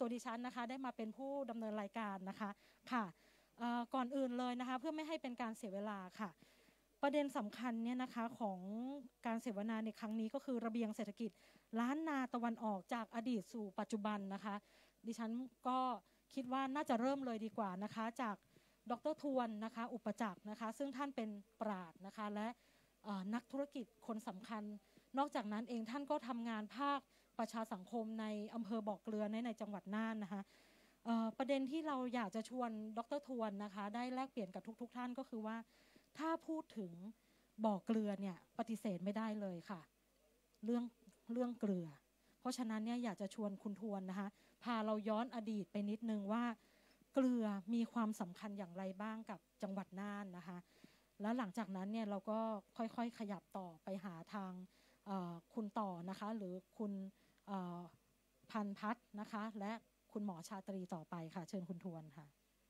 ตัวดิฉันนะคะได้มาเป็นผู้ดำเนินรายการนะคะค่ะก่อนอื่นเลยนะคะเพื่อไม่ให้เป็นการเสียเวลาค่ะประเด็นสำคัญเนี่ยนะคะของการเสวนาในครั้งนี้ก็คือระเบียงเศรษฐกิจล้านนาตะวันออกจากอดีตสู่ปัจจุบันนะคะดิฉันก็คิดว่าน่าจะเริ่มเลยดีกว่านะคะจากดร.ทวนนะคะอุปจักรนะคะซึ่งท่านเป็นปราชญ์นะคะและนักธุรกิจคนสำคัญนอกจากนั้นเองท่านก็ทำงานภาคประชาสังคมในอำเภอบ่อเกลือในจังหวัดน่านนะคะประเด็นที่เราอยากจะชวนดร.ทวนนะคะได้แลกเปลี่ยนกับทุกท่านก็คือว่าถ้าพูดถึงบ่อเกลือเนี่ยปฏิเสธไม่ได้เลยค่ะเรื่องเกลือเพราะฉะนั้นเนี่ยอยากจะชวนคุณทวนนะคะพาเราย้อนอดีตไปนิดนึงว่าเกลือมีความสำคัญอย่างไรบ้างกับจังหวัดน่านนะคะแล้วหลังจากนั้นเนี่ยเราก็ค่อยๆขยับต่อไปหาทางคุณต่อนะคะหรือคุณพันพัฒน์นะคะและคุณหมอชาตรีต่อไปค่ะเชิญคุณทวนค่ะ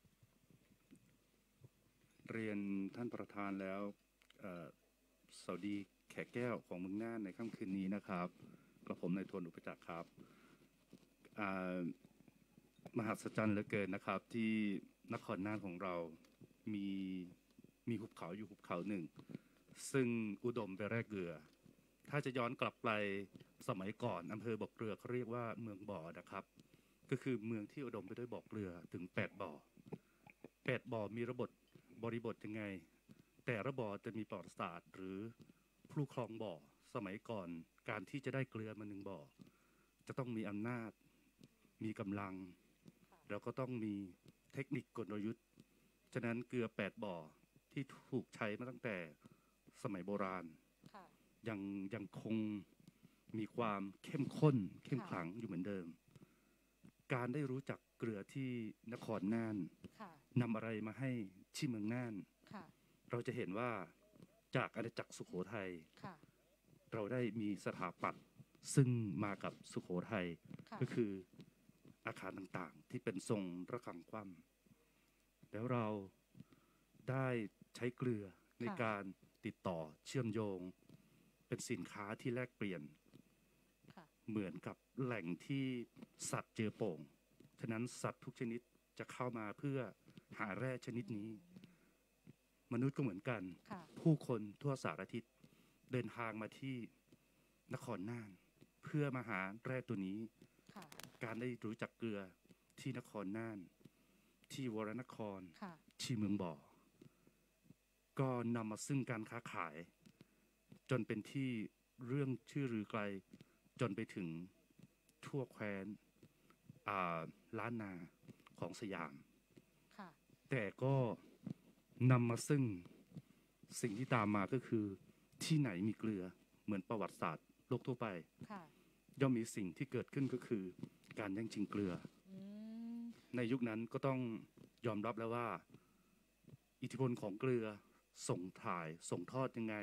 เรียนท่านประธานแล้วสวัสดีแขกแก้วของเมืองน่านในค่ำคืนนี้นะครับกระผมนายทวนอุปจักรครับมหัศจรรย์เหลือเกินนะครับที่นครน่านของเรามีหุบเขาอยู่หุบเขาหนึ่งซึ่งอุดมไปแร่เกลือถ้าจะย้อนกลับไปสมัยก่อนอำเภอบ่อเกลือเขาเรียกว่าเมืองบ่อนะครับก็คือเมืองที่อุดมไปด้วยบ่อเกลือถึง8 บ่อ8 บ่อมีบริบทยังไงแต่ละบ่อจะมีประวัติศาสตร์หรือผู้ครองบ่อสมัยก่อนการที่จะได้เกลือมา1 บ่อจะต้องมีอำนาจมีกำลังแล้วก็ต้องมีเทคนิคกลยุทธ์ฉะนั้นเกลือ8 บ่อที่ถูกใช้มาตั้งแต่สมัยโบราณยังคงมีความเข้มข้นเข้มขลังอยู่เหมือนเดิมการได้รู้จักเกลือที่นครน่านนำอะไรมาให้ที่เมืองน่านเราจะเห็นว่าจากอาณาจักรสุโขทัยเราได้มีสถาปัตย์ซึ่งมากับสุโขทัยก็คืออาคารต่างๆที่เป็นทรงระฆังคว่ำแล้วเราได้ใช้เกลือในการติดต่อเชื่อมโยงเป็นสินค้าที่แลกเปลี่ยนเหมือนกับแหล่งที่สัตว์เจอโป่งฉะนั้นสัตว์ทุกชนิดจะเข้ามาเพื่อหาแร่ชนิดนี้มนุษย์ก็เหมือนกันผู้คนทั่วสารทิศเดินทางมาที่นครน่านเพื่อมาหาแร่ตัวนี้การได้รู้จักเกลือที่นครน่านที่วรนครที่เมืองบ่อก็นำมาซึ่งการค้าขายจนเป็นที่เรื่องชื่อรือไกลจนไปถึงทั่วแคว้นล้านนาของสยามแต่ก็นำมาซึ่งสิ่งที่ตามมาก็คือที่ไหนมีเกลือเหมือนประวัติศาสตร์โลกทั่วไปย่อมมีสิ่งที่เกิดขึ้นก็คือการแย่งชิงเกลือในยุคนั้นก็ต้องยอมรับแล้วว่าอิทธิพลของเกลือส่งทอดยังไง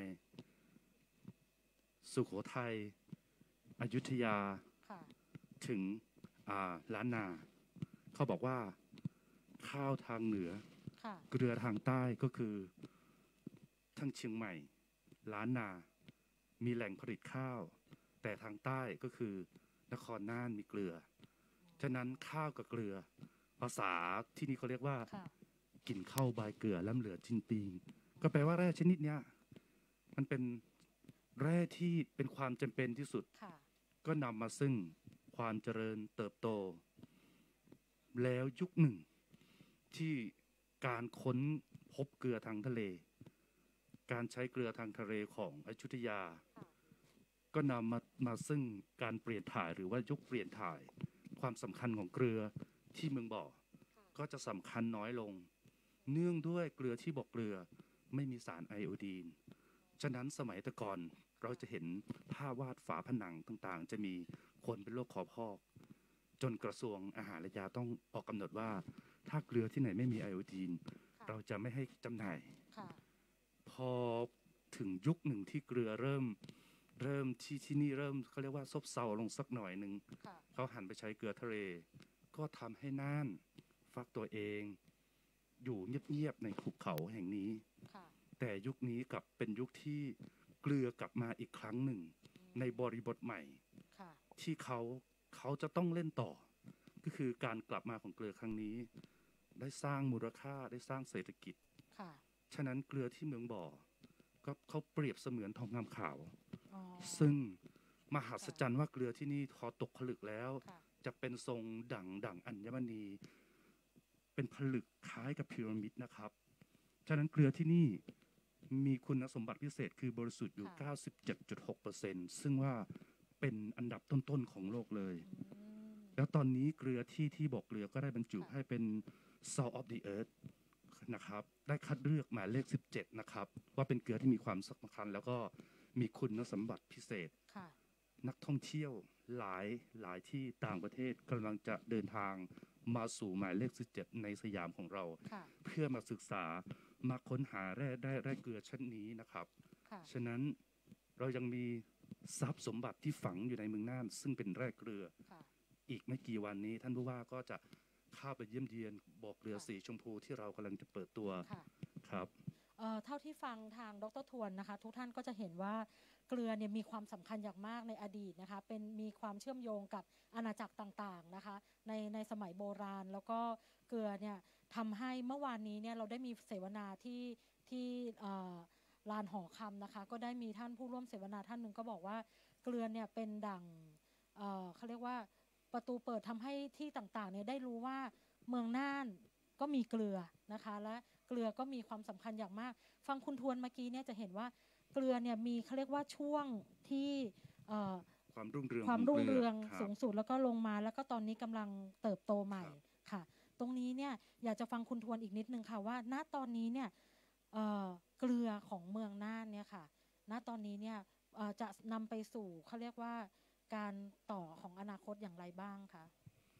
สุโขทัยอยุธยาถึงล้านนาเขาบอกว่าข้าวทางเหนือเกลือทางใต้ก็คือทั้งเชียงใหม่ล้านนามีแหล่งผลิตข้าวแต่ทางใต้ก็คือนครน่านมีเกลือฉะนั้นข้าวกับเกลือภาษาที่นี่เขาเรียกว่ากินข้าวบายเกลือล้ำเหลือจินปิงก็แปลว่าแร่ชนิดนี้มันเป็นแร่ที่เป็นความจำเป็นที่สุดก็นำมาซึ่งความเจริญเติบโตแล้วยุคหนึ่งที่การค้นพบเกลือทางทะเลการใช้เกลือทางทะเลของอยุธยาก็นำมาซึ่งการเปลี่ยนถ่ายหรือว่ายุคเปลี่ยนถ่ายความสำคัญของเกลือที่เมืองบ่อก็จะสำคัญน้อยลงเนื่องด้วยเกลือที่บ่อเกลือไม่มีสารไอโอดีนฉะนั้นสมัยแต่ก่อนเราจะเห็นภาพวาดฝาผนังต่างๆจะมีคนเป็นโรคคอพอกจนกระทรวงอาหารและยาต้องออกกำหนดว่าถ้าเกลือที่ไหนไม่มีไอโอดีนเราจะไม่ให้จำหน่ายพอถึงยุคหนึ่งที่เกลือเริ่มที่นี่เริ่มเขาเรียกว่าซบเซาลงสักหน่อยหนึ่งเขาหันไปใช้เกลือทะเลก็ทำให้น่านฟักตัวเองอยู่เงียบๆในหุบเขาแห่งนี้แต่ยุคนี้กลับเป็นยุคที่เกลือกลับมาอีกครั้งหนึ่งในบริบทใหม่ที่เขาจะต้องเล่นต่อก็คือการกลับมาของเกลือครั้งนี้ได้สร้างมูลค่าได้สร้างเศรษฐกิจค่ะฉะนั้นเกลือที่เมืองบ่อก็เขาเปรียบเสมือนทองคำขาวอ๋อซึ่งมหัศจรรย์ว่าเกลือที่นี่พอตกผลึกแล้วค่ะจะเป็นทรงดั่งอัญมณีเป็นผลึกคล้ายกับพีระมิดนะครับฉะนั้นเกลือที่นี่มีคุณสมบัติพิเศษคือบริสุทธิ์อยู่ 97.6% ซึ่งว่าเป็นอันดับต้นๆของโลกเลยแล้วตอนนี้เกลือที่บ่อเกลือก็ได้บรรจุให้เป็น Salt of the Earth นะครับได้คัดเลือกหมายเลข 17 นะครับว่าเป็นเกลือที่มีความสำคัญแล้วก็มีคุณสมบัติพิเศษนักท่องเที่ยวหลายที่ต่างประเทศกำลังจะเดินทางมาสู่หมายเลข 17 ในสยามของเราเพื่อมาศึกษามาค้นหาแร่เกลือชั้นนี้นะครับฉะนั้นเรายังมีทรัพย์สมบัติที่ฝังอยู่ในเมืองน่านซึ่งเป็นแร่เกลืออีกไม่กี่วันนี้ท่านผู้ว่าก็จะเข้าไปเยี่ยมเยียนบ่อเกลือสีชมพูที่เรากำลังจะเปิดตัวครับเท่าที่ฟังทางดร.ทวนนะคะทุกท่านก็จะเห็นว่าเกลือเนี่ยมีความสำคัญอย่างมากในอดีตนะคะเป็นมีความเชื่อมโยงกับอาณาจักรต่างๆนะคะในสมัยโบราณแล้วก็เกลือเนี่ยทำให้เมื่อวานนี้เนี่ยเราได้มีเสวนาที่ลานหอคำนะคะก็ได้มีท่านผู้ร่วมเสวนาท่านหนึ่งก็บอกว่าเกลือเนี่ยเป็นดั่งเขาเรียกว่าประตูเปิดทำให้ที่ต่างๆเนี่ยได้รู้ว่าเมืองน่านก็มีเกลือนะคะและเกลือก็มีความสำคัญอย่างมากฟังคุณทวนเมื่อกี้เนี่ยจะเห็นว่าเกลือเนี่ยมีเขาเรียกว่าช่วงที่ความรุ่งเรืองสูงสุดแล้วก็ลงมาแล้วก็ตอนนี้กำลังเติบโตใหม่ค่ะตรงนี้เนี่ยอยากจะฟังคุณทวนอีกนิดนึงค่ะว่าณตอนนี้เนี่ยเกลือของเมืองน่านเนี่ยค่ะณตอนนี้เนี่ยจะนำไปสู่เขาเรียกว่าการต่อของอนาคตอย่างไรบ้างคะ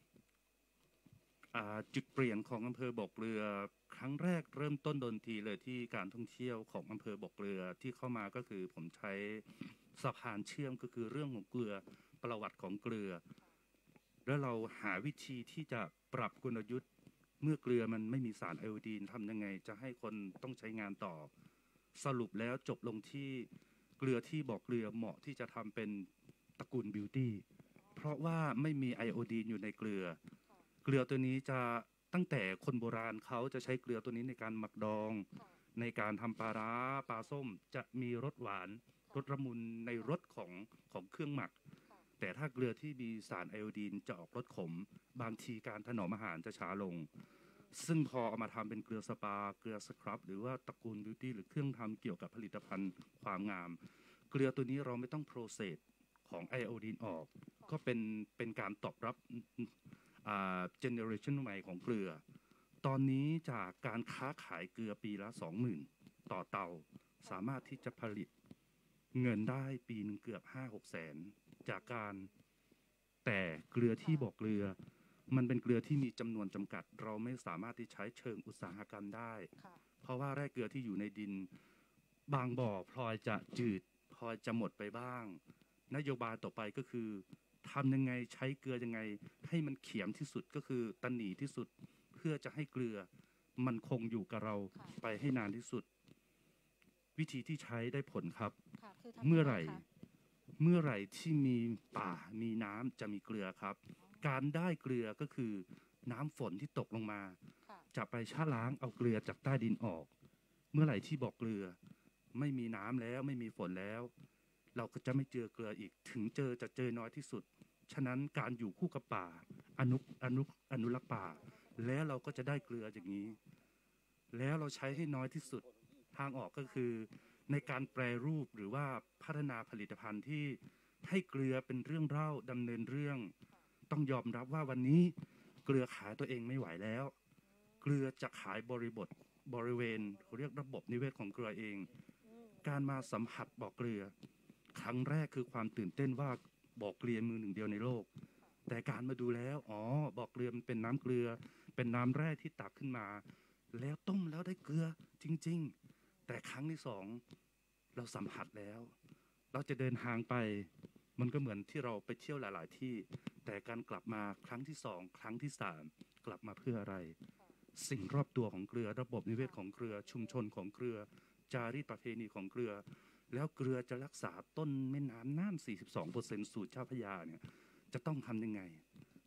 จุดเปลี่ยนของอำเภอบ่อเกลือครั้งแรกเริ่มต้นดนตรีเลยที่การท่องเที่ยวของอำเภอบ่อเกลือที่เข้ามาก็คือผมใช้สะพานเชื่อมก็คือเรื่องของเกลือประวัติของเกลือแล้วเราหาวิธีที่จะปรับกลยุทธ์เมื่อเกลือมันไม่มีสารไอโอดีนทำยังไงจะให้คนต้องใช้งานต่อสรุปแล้วจบลงที่เกลือที่บ่อเกลือเหมาะที่จะทำเป็นตระกูลบิวตี้เพราะว่าไม่มีไอโอดีนอยู่ในเกลือเกลือตัวนี้จะตั้งแต่คนโบราณเขาจะใช้เกลือตัวนี้ในการหมักดองในการทำปลาร้าปลาส้มจะมีรสหวานรสละมุนในรสของเครื่องหมักแต่ถ้าเกลือที่มีสารไอโอดีนจะออกรสขมบางทีการถนอมอาหารจะช้าลงซึ่งพอเอามาทำเป็นเกลือสปาเกลือสครับหรือว่าตระกูลบิวตี้หรือเครื่องทำเกี่ยวกับผลิตภัณฑ์ความงามเกลือตัวนี้เราไม่ต้องโปรเซสของไอโอดีนออกก็เป็นการตอบรับเจเนอเรชันใหม่ของเกลือตอนนี้จากการค้าขายเกลือปีละ 20,000 ต่อเตาสามารถที่จะผลิตเงินได้ปีนึงเกือบ 5-6 แสนจากการแต่เกลือที่บ่อเกลือมันเป็นเกลือที่มีจำนวนจำกัดเราไม่สามารถที่ใช้เชิงอุตสาหกรรมได้เพราะว่าแร่เกลือที่อยู่ในดินบางบ่อพลอยจะจืดพลอยจะหมดไปบ้างนโยบายต่อไปก็คือทำยังไงใช้เกลือยังไงให้มันเขียมที่สุดก็คือตันหนีที่สุดเพื่อจะให้เกลือมันคงอยู่กับเราไปให้นานที่สุดวิธีที่ใช้ได้ผลครับเมื่อไหร่ที่มีป่ามีน้ำจะมีเกลือครับการได้เกลือก็คือน้ำฝนที่ตกลงมาจะไปชะล้างเอาเกลือจากใต้ดินออกเมื่อไหร่ที่บ่อเกลือไม่มีน้ำแล้วไม่มีฝนแล้วเราก็จะไม่เจอเกลืออีกถึงจะเจอน้อยที่สุดฉะนั้นการอยู่คู่กับป่าอนุรักษ์ป่าแล้วเราก็จะได้เกลืออย่างนี้แล้วเราใช้ให้น้อยที่สุดทางออกก็คือในการแปรรูปหรือว่าพัฒนาผลิตภัณฑ์ที่ให้เกลือเป็นเรื่องเล่าดำเนินเรื่องต้องยอมรับว่าวันนี้เกลือขายตัวเองไม่ไหวแล้วเกลือจะขายบริเวณเรียกระบบนิเวศของเกลือเองการมาสัมผัสบ่อเกลือครั้งแรกคือความตื่นเต้นว่าบ่อเกลือมือหนึ่งเดียวในโลกแต่การมาดูแล้วบ่อเกลือมันเป็นน้ำเกลือเป็นน้ำแร่ที่ตักขึ้นมาแล้วต้มแล้วได้เกลือจริงๆแต่ครั้งที่สองเราสัมผัสแล้วเราจะเดินทางไปมันก็เหมือนที่เราไปเที่ยวหลายๆที่แต่การกลับมาครั้งที่สองครั้งที่สามกลับมาเพื่ออะไรสิ่งรอบตัวของเกลือระบบนิเวศของเกลือชุมชนของเกลือจารีตประเพณีของเกลือแล้วเกลือจะรักษาต้นแม่น้ำน่าน 42% สู่เจ้าพระยาเนี่ยจะต้องทำยังไง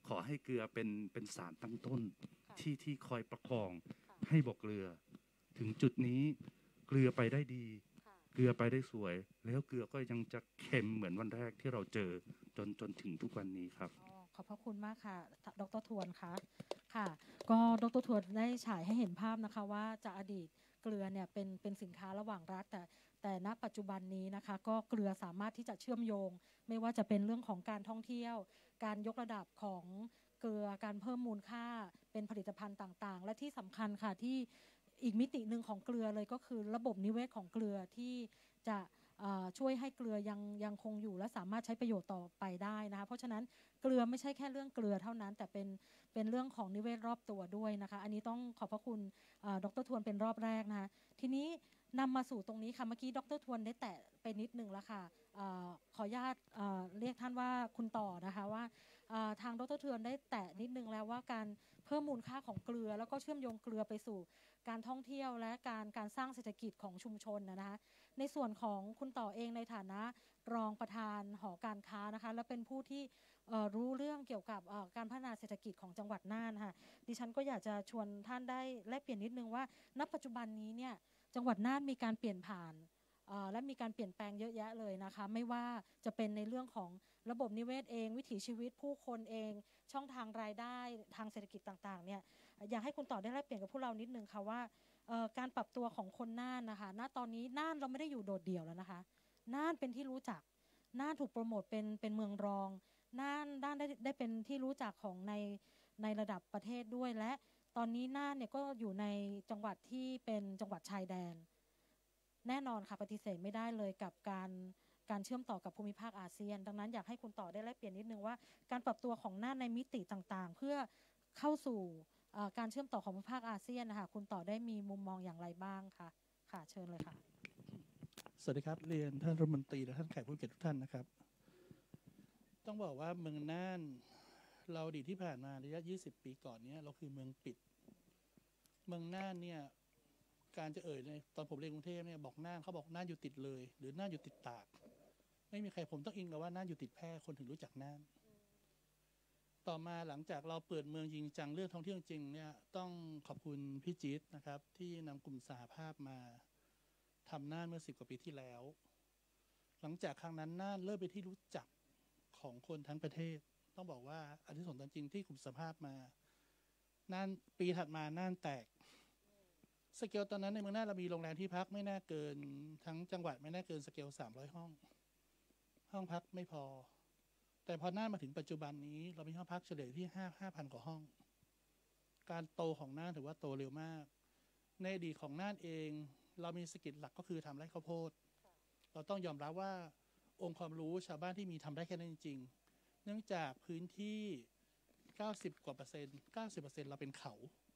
ขอให้เกลือเป็นสารตั้งต้นค่ะที่คอยประคองค่ะให้บ่อเกลือ ถึงจุดนี้เกลือไปได้ดีค่ะเกลือไปได้สวย แล้วเกลือก็ยังจะเค็มเหมือนวันแรกที่เราเจอจนถึงทุกวันนี้ครับขอบพระคุณมากค่ะ ดร.ทวนคะค่ะ ก็ดร.ทวนได้ฉายให้เห็นภาพนะคะว่าจากอดีตเกลือเนี่ยเป็นสินค้าระหว่างรัฐแต่ณปัจจุบันนี้นะคะก็เกลือสามารถที่จะเชื่อมโยง ไม่ว่าจะเป็นเรื่องของการท่องเที่ยว การยกระดับของเกลือการเพิ่มมูลค่าเป็นผลิตภัณฑ์ต่างๆ และที่สำคัญค่ะที่อีกมิติหนึ่งของเกลือเลยก็คือระบบนิเวศของเกลือที่จะช่วยให้เกลือยังคงอยู่และสามารถใช้ประโยชน์ต่อไปได้นะคะเพราะฉะนั้นเกลือไม่ใช่แค่เรื่องเกลือเท่านั้น แต่เป็นเรื่องของนิเวศรอบตัวด้วยนะคะอันนี้ต้องขอบพระคุณดร.ทวนเป็นรอบแรกนะคะทีนี้นำมาสู่ตรงนี้ค่ะเมื่อกี้ดร.ทวนได้แตะไปนิดนึงแล้วค่ะขออนุญาตเรียกท่านว่าคุณต่อนะคะว่าทางดร.ทวนได้แตะนิดนึงแล้วว่าการเพิ่มมูลค่าของเกลือแล้วก็เชื่อมโยงเกลือไปสู่การท่องเที่ยวและการสร้างเศรษฐกิจของชุมชนนะคะในส่วนของคุณต่อเองในฐานะรองประธานหอการค้านะคะและเป็นผู้ที่รู้เรื่องเกี่ยวกับการพัฒนาเศรษฐกิจของจังหวัดน่านค่ะดิฉันก็อยากจะชวนท่านได้แลกเปลี่ยนนิดนึงว่าณปัจจุบันนี้เนี่ยจังหวัดน่านมีการเปลี่ยนผ่านและมีการเปลี่ยนแปลงเยอะแยะเลยนะคะไม่ว่าจะเป็นในเรื่องของระบบนิเวศเองวิถีชีวิตผู้คนเองช่องทางรายได้ทางเศรษฐกิจต่างๆเนี่ยอยากให้คุณต่อได้แลกเปลี่ยนกับพวกเรานิดนึงค่ะว่าการปรับตัวของคนน่านนะคะณตอนนี้น่านเราไม่ได้อยู่โดดเดี่ยวแล้วนะคะน่านเป็นที่รู้จักน่านถูกโปรโมทเป็นเมืองรองน่านได้เป็นที่รู้จักของในระดับประเทศด้วยและตอนนี้น่านเนี่ยก็อยู่ในจังหวัดที่เป็นจังหวัดชายแดนแน่นอนค่ะปฏิเสธไม่ได้เลยกับการเชื่อมต่อกับภูมิภาคอาเซียนดังนั้นอยากให้คุณต่อได้แลกเปลี่ยนนิดนึงว่าการปรับตัวของน่านในมิติต่างๆเพื่อเข้าสู่การเชื่อมต่อของภูมิภาคอาเซียนนะคะคุณต่อได้มีมุมมองอย่างไรบ้างคะค่ะเชิญเลยค่ะสวัสดีครับเรียนท่านรัฐมนตรีและท่านแขกผู้เกียรติทุกท่านนะครับต้องบอกว่าเมืองน่านเราอดีตที่ผ่านมาระยะ20 ปีก่อนเนี้ยเราคือเมืองปิดเมืองน่านเนี่ยการจะในตอนผมเรียนกรุงเทพเนี่ยบอกน่านเขาบอกน่านอยู่ติดเลยหรือน่านอยู่ติดตากไม่มีใครผมต้องอิงกับว่าน่านอยู่ติดแพร่คนถึงรู้จักน่านต่อมาหลังจากเราเปิดเมืองจริงจังเรื่องท่องเที่ยวจริงเนี่ยต้องขอบคุณพี่จี๊ดนะครับที่นำกลุ่มสหภาพมาทำน่านเมื่อ10 กว่าปีที่แล้ว หลังจากครั้งนั้นน่านเริ่มเป็นที่รู้จักของคนทั้งประเทศต้องบอกว่าอานิสงส์จริงที่กลุ่มสหภาพมาน่านปีถัดมาน่านแตกสเกลตอนนั้นในเมืองน่านเรามีโรงแรมที่พักไม่น่าเกินทั้งจังหวัดไม่น่าเกินสเกล300 ห้องพักไม่พอแต่พอน่านมาถึงปัจจุบันนี้เรามีห้องพักเฉลี่ยที่5,000 กว่าห้องการโตของน่านถือว่าโตเร็วมากในอดีตของน่านเองเรามีสกิลหลักก็คือทำไร่ข้าวโพดเราต้องยอมรับว่าองค์ความรู้ชาวบ้านที่มีทำได้แค่นั้นจริงๆเนื่องจากพื้นที่90 กว่าเปอร์เซ็นต์90%เราเป็นเขา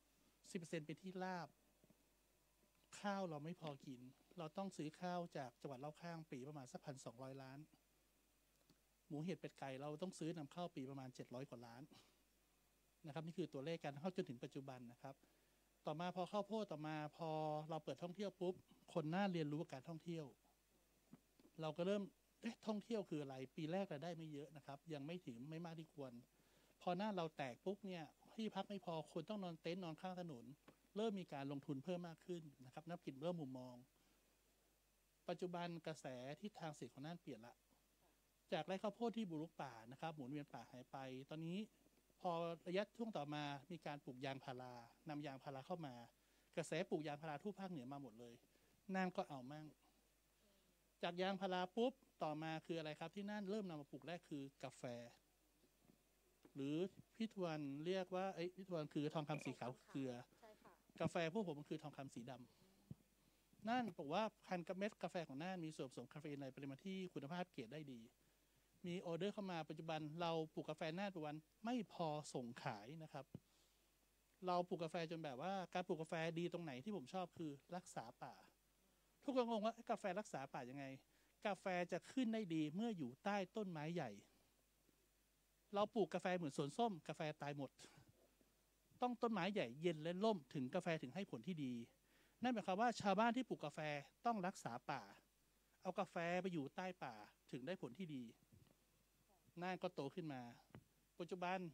10%เป็นที่ราบข้าวเราไม่พอกินเราต้องซื้อข้าวจากจังหวัดรอบข้างปีประมาณสัก1,200 ล้านหมูเห็ดเป็ดไก่เราต้องซื้อนำเข้าปีประมาณ700 กว่าล้านนะครับนี่คือตัวเลขการเข้าจนถึงปัจจุบันนะครับต่อมาพอข้าวโพดต่อมาพอเราเปิดท่องเที่ยวปุ๊บคนน่าเรียนรู้การท่องเที่ยวเราก็เริ่มท่องเที่ยวคืออะไรปีแรกเราได้ไม่เยอะนะครับยังไม่ถึงไม่มากที่ควรพอหน้าเราแตกปุ๊บเนี่ยที่พักไม่พอคนต้องนอนเต็นท์นอนข้างถนนเริ่มมีการลงทุนเพิ่มมากขึ้นนะครับนับกินเริ่มมุมมองปัจจุบันกระแสทิศทางเศรษฐกิจของน่านเปลี่ยนละจากไร่ข้าวโพดที่บุกรุกป่านะครับหมุนเวียนป่าหายไปตอนนี้พอระยะช่วงต่อมามีการปลูกยางพารานำยางพาราเข้ามากระแสปลูกยางพาราทั่วภาคเหนือมาหมดเลยน่านก็เอามั่งจากยางพาราปุ๊บต่อมาคืออะไรครับที่น่านเริ่มนำมาปลูกแรกคือกาแฟหรือพี่ทวนเรียกว่าพี่ทวนคือทองคำสีขาวเกลือกาแฟพวกผมมันคือทองคำสีดำน่านบอกว่าพันกับเม็ดกาแฟของน่านมีส่วนผสมคาเฟอีนในปริมาณที่คุณภาพเกรดได้ดีมีออเดอร์เข้ามาปัจจุบันเราปลูกกาแฟน่านปัจจุบันไม่พอส่งขายนะครับเราปลูกกาแฟจนแบบว่าการปลูกกาแฟดีตรงไหนที่ผมชอบคือรักษาป่าทุกคนงงว่ากาแฟรักษาป่ายังไงกาแฟจะขึ้นได้ดีเมื่ออยู่ใต้ต้นไม้ใหญ่เราปลูกกาแฟเหมือนสวนส้มกาแฟตายหมดต้องต้นไม้ใหญ่เย็นและร่มถึงกาแฟถึงให้ผลที่ดีนั่นหมายความว่าชาวบ้านที่ปลูกกาแฟต้องรักษาป่าเอากาแฟไปอยู่ใต้ป่าถึงได้ผลที่ดีน่านก็โตขึ้นมาปัจจุบัน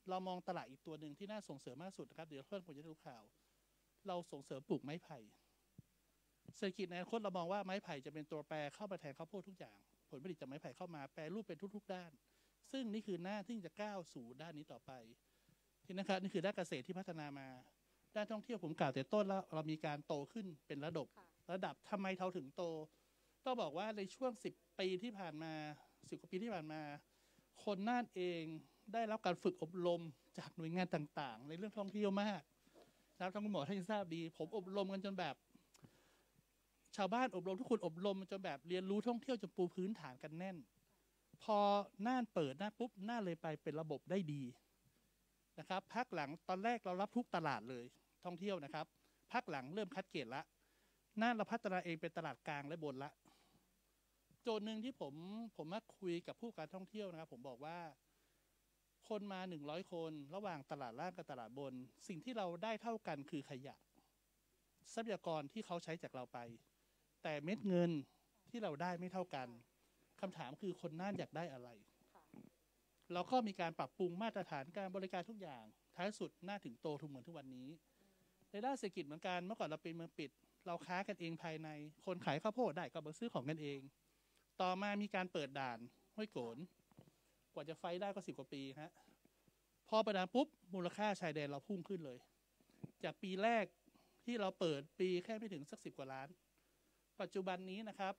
เรามองตลาดอีกตัวหนึ่งที่น่าส่งเสริมมากสุดนะครับเดี๋ยวเพื่อนผมจะได้รู้ข่าว เราส่งเสริมปลูกไม้ไผ่เศรษฐกิจในอนาคตเรามองว่าไม้ไผ่จะเป็นตัวแปรเข้ามาแทนข้าวโพดทุกอย่างผลผลิตจากไม้ไผ่เข้ามาแปรรูปเป็นทุกๆด้านซึ่งนี่คือหน้าที่จะก้าวสู่ด้านนี้ต่อไปที่นะครับนี่คือด้านเกษตรที่พัฒนามาด้านท่องเที่ยวผมกล่าวแต่ต้นแล้วเรามีการโตขึ้นเป็นระดับทำไมเราถึงโตต้องบอกว่าในช่วง10 ปีที่ผ่านมา10 กว่าปีที่ผ่านมาคนน่านเองได้รับการฝึกอบรมจากหน่วยงานต่างๆในเรื่องท่องเที่ยวมากนะครับท่านคุณหมอท่านทราบดีผมอบรมกันจนแบบชาวบ้านอบรมทุกคนอบรมจนแบบเรียนรู้ท่องเที่ยวจนปูพื้นฐานกันแน่นพอน่านเปิดน่านปุ๊บน่านเลยไปเป็นระบบได้ดีนะครับพักหลังตอนแรกเรารับทุกตลาดเลยท่องเที่ยวนะครับพักหลังเริ่มคัดเกรดละน่านเราพัฒนาเองเป็นตลาดกลางและบนละโจทย์หนึ่งที่ผมมาคุยกับผู้การท่องเที่ยวนะครับผมบอกว่าคนมา100 คนระหว่างตลาดล่างกับตลาดบนสิ่งที่เราได้เท่ากันคือขยะทรัพยากรที่เขาใช้จากเราไปแต่เม็ดเงินที่เราได้ไม่เท่ากันคำถามคือคนน่านอยากได้อะไรเราก็มีการปรับปรุงมาตรฐานการบริการทุกอย่างท้ายสุดน่าถึงโตทุกเหมือนทุกวันนี้ในด้านเศรษฐกิจเหมือนกันเมื่อก่อนเราเป็นเมืองปิดเราค้ากันเองภายในคนขายข้าวโพดได้ก็มาซื้อของกันเองต่อมามีการเปิดด่านห้วยโขนกว่าจะไฟได้ก็10 กว่าปีฮะพอประดานปุ๊บมูลค่าชายแดนเราพุ่งขึ้นเลยจากปีแรกที่เราเปิดปีแค่ไม่ถึงสัก10 กว่าล้านปัจจุบันนี้นะครับ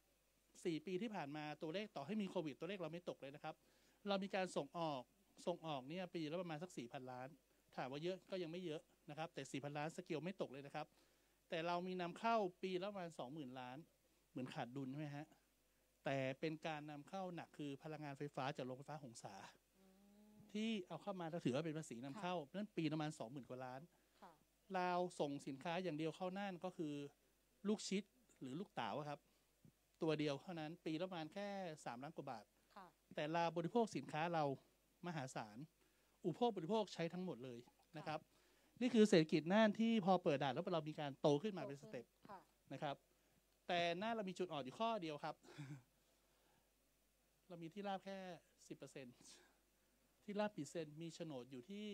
4 ปีที่ผ่านมาตัวเลขต่อให้มีโควิดตัวเลขเราไม่ตกเลยนะครับเรามีการส่งออกเนี่ยปีละประมาณสัก 4,000 ล้านถามว่าเยอะก็ยังไม่เยอะนะครับแต่ 4,000 ล้านสเกลไม่ตกเลยนะครับแต่เรามีนำเข้าปีละประมาณ 20,000 ล้านเหมือนขาดดุลใช่ไหมฮะแต่เป็นการนำเข้าหนักคือพลังงานไฟฟ้าจากโรงไฟฟ้าหงสาที่เอาเข้ามาเราถือว่าเป็นภาษีนำเข้านั่นปีประมาณ 20,000 กว่าล้านลาวส่งสินค้าอย่างเดียวเข้าน่านก็คือลูกชิดหรือลูกเต๋าครับตัวเดียวเท่านั้นปีละประมาณแค่3 ล้านกว่าบาทแต่ลาวบริโภคสินค้าเรามหาศาลอุปโภคบริโภคใช้ทั้งหมดเลยนะครับนี่คือเศรษฐกิจน่านที่พอเปิดด่านแล้วเรามีการโตขึ้นมาเป็นสเต็ปนะครับแต่น่านเรามีจุดอ่อนอยู่ข้อเดียวครับ เรามีที่ราบแค่ 10% ที่ราบกี่เซนมีโฉนดอยู่ที่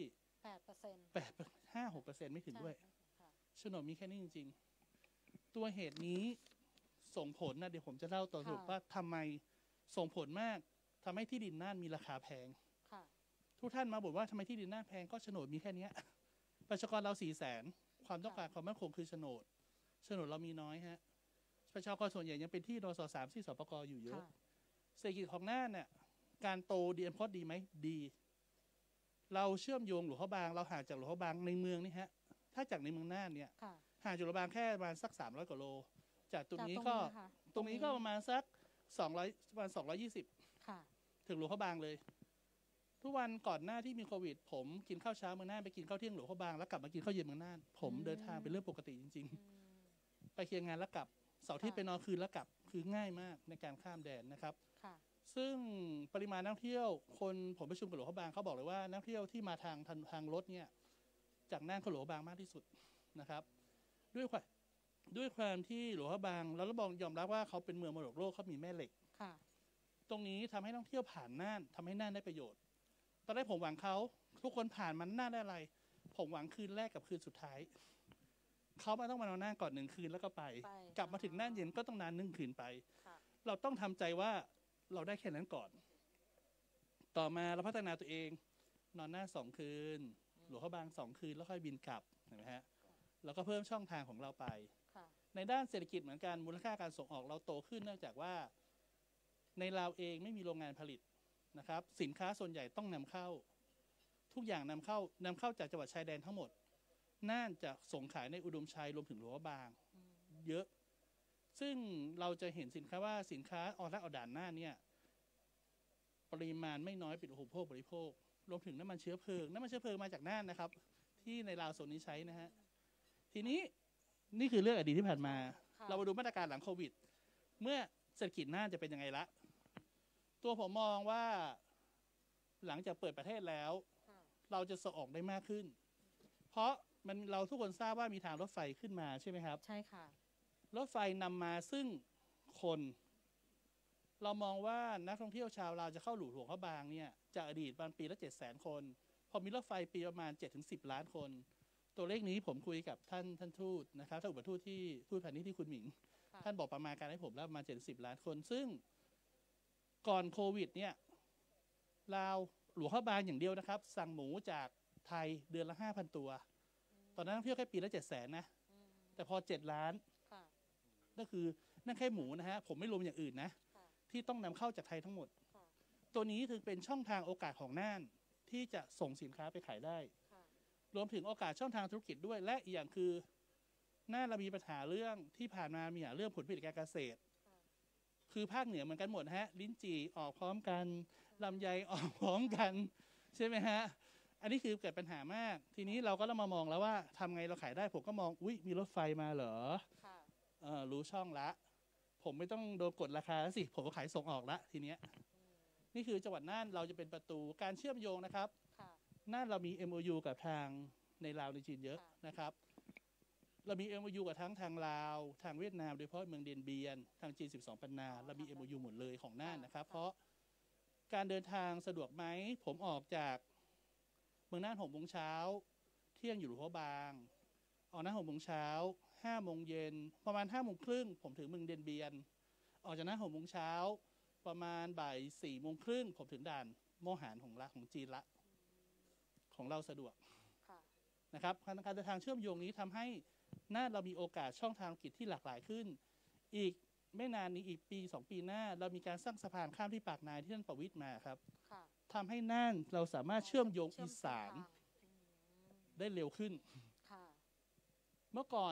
5-6% ไม่ถึงด้วยโฉนดมีแค่นี้จริงๆตัวเหตุนี้ส่งผลนะเดี๋ยวผมจะเล่าต่อสรุปว่าทำไมส่งผลมากทำให้ที่ดินน่านมีราคาแพงทุกท่านมาบอกว่าทำไมที่ดินน่านแพงก็โฉนดมีแค่นี้ประชากรเรา400,000ความต้องการความมั่นคงคือโฉนดเรามีน้อยฮะประชากรส่วนใหญ่ยังเป็นที่นส3ที่สปกอยู่เยอะเศรษฐกิจของน่านเนี่ยการโตดีพอดีไหมดีเราเชื่อมโยงหลวงพระบางเราห่างจากหลวงพระบางในเมืองนี่ฮะถ้าจากในเมืองน่านเนี่ยห่างจากหลวงพระบางแค่ประมาณสัก300 กว่าโลจากตรงนี้ก็ประมาณสัก200ประมาณ220ถึงหลวงพระบางเลยทุกวันก่อนหน้าที่มีโควิดผมกินข้าวเช้าเมืองน่านไปกินข้าวเที่ยงหลวงพระบางแล้วกลับมากินข้าวเย็นเมืองน่านผมเดินทางเป็นเรื่องปกติจริงๆไปเคลียร์งานแล้วกลับเสาร์อาทิตย์ไปนอนคืนแล้วกลับคือง่ายมากในการข้ามแดนนะครับซึ่งปริมาณนักท่องเที่ยวคนผมประชุมกับหลวงพระบางเขาบอกเลยว่านักท่องเที่ยวที่มาทางรถเนี่ยจากน่านเข้าหลวงพระบางมากที่สุดนะครับด้วยความที่หลวงพระบางแล้วเรายอมรับว่าเขาเป็นเมืองมรดกโลกเขามีแม่เหล็กตรงนี้ทำให้นักท่องเที่ยวผ่านน่านทำให้น่านได้ประโยชน์ตอนแรกผมหวังเขาทุกคนผ่านมันน่านได้อะไรผมหวังคืนแรกกับคืนสุดท้ายเขาต้องมานอนน่านก่อน1 คืนแล้วก็ไปกลับมาถึงน่านเย็นก็ต้องนาน1 คืนไปเราต้องทำใจว่าเราได้แค่นั้นก่อนต่อมาเราพัฒนาตัวเองนอนน่าน2 คืนหลวงพระบาง2 คืนแล้วค่อยบินกลับเห็นไหมฮะแล้วก็เพิ่มช่องทางของเราไปในด้านเศรษฐกิจเหมือนกันมูลค่าการส่งออกเราโตขึ้นเนื่องจากว่าในลาวเองไม่มีโรงงานผลิตนะครับสินค้าส่วนใหญ่ต้องนำเข้าทุกอย่างนำเข้าจากจังหวัดชายแดนทั้งหมดน่านจะส่งขายในอุดมชัยรวมถึงหลวงพระบางเยอะซึ่งเราจะเห็นสินค้าว่าสินค้าออกและออกด่านหน้าเนี่ยปริมาณไม่น้อยเป็นอุปโภคบริโภครวมถึงน้ำมันเชื้อเพลิงมาจากน่านนะครับที่ในลาวโซนนี้ใช้นะฮะทีนี้นี่คือเรื่องอดีตที่ผ่านมาเรามาดูมาตรการหลังโควิดเมื่อเศรษฐกิจน่านจะเป็นยังไงละตัวผมมองว่าหลังจากเปิดประเทศแล้วเราจะส่งออกได้มากขึ้นเพราะเราทุกคนทราบว่ามีทางรถไฟขึ้นมาใช่ไหมครับใช่ค่ะรถไฟนำมาซึ่งคนเรามองว่านักท่องเที่ยวชาวลาวจะเข้าหลวงพระบางเนี่ยจากอดีตประมาณปีละ700,000 คนพอมีรถไฟปีประมาณ 7-10 ล้านคน ตัวเลขนี้ผมคุยกับท่านทูตนะครับท่านอุปทูตที่ทูตพาณิชย์ที่คุณหมิง ท่านบอกประมาณการให้ผมแล้วประมาณ70 ล้านคน ซึ่งก่อนโควิดเนี่ยลาวหลวงพระบางอย่างเดียวนะครับสั่งหมูจากไทยเดือนละ 5,000 ตัว ตอนนั้นท่องเที่ยวแค่ปีละ700,000นะแต่พอ7 ล้านก็คือนั่นแค่หมูนะฮะผมไม่รวมอย่างอื่นนะที่ต้องนำเข้าจากไทยทั้งหมดตัวนี้ถือเป็นช่องทางโอกาสของน่านที่จะส่งสินค้าไปขายได้รวมถึงโอกาสช่องทางธุรกิจด้วยและอีกอย่างคือน่านเรามีปัญหาเรื่องที่ผ่านมามีเรื่องผลผลิตการเกษตรคือภาคเหนือเหมือนกันหมดฮะลิ้นจี่ออกพร้อมกันลำไยออกพร้อมกันใช่ไหมฮะอันนี้คือเกิดปัญหามากทีนี้เราก็ต้องมามองแล้วว่าทำไงเราขายได้ผมก็มองอุ๊ยมีรถไฟมาเหรอรู้ช่องละผมไม่ต้องโดนกดราคาแล้วสิผมก็ขายส่งออกละทีเนี้ยนี่คือจังหวัดน่านเราจะเป็นประตูการเชื่อมโยงนะครับน่านเรามี MOU กับทางในลาวในจีนเยอะนะครับเรามี MOU กับทั้งทางลาวทางเวียดนามโดยเฉพาะเมืองเดียนเบียนทางจีน12 ปันนาเรามี MOU หมดเลยของน่านนะครับเพราะการเดินทางสะดวกไหมผมออกจากเมืองน่าน6 โมงเช้าเที่ยงอยู่หลวงพระบางออกน่าน6 โมงเช้า5 โมงเย็นประมาณ5 โมงครึ่งผมถึงเมืองเดียนเบียนออกจากน่าน6 โมงเช้าประมาณบ่าย4 โมงครึ่งผมถึงด่านโมหารของจีนละของเราสะดวกนะครับการเดินทางเชื่อมโยงนี้ทำให้น่านเรามีโอกาสช่องทางธุรกิจที่หลากหลายขึ้นอีกไม่นานนี้อีกปี2 ปีหน้าเรามีการสร้างสะพานข้ามที่ปากนายที่ท่านประวิตรมาครับทำให้น่านเราสามารถเชื่อมโยงอีสานได้เร็วขึ้นเมื่อก่อน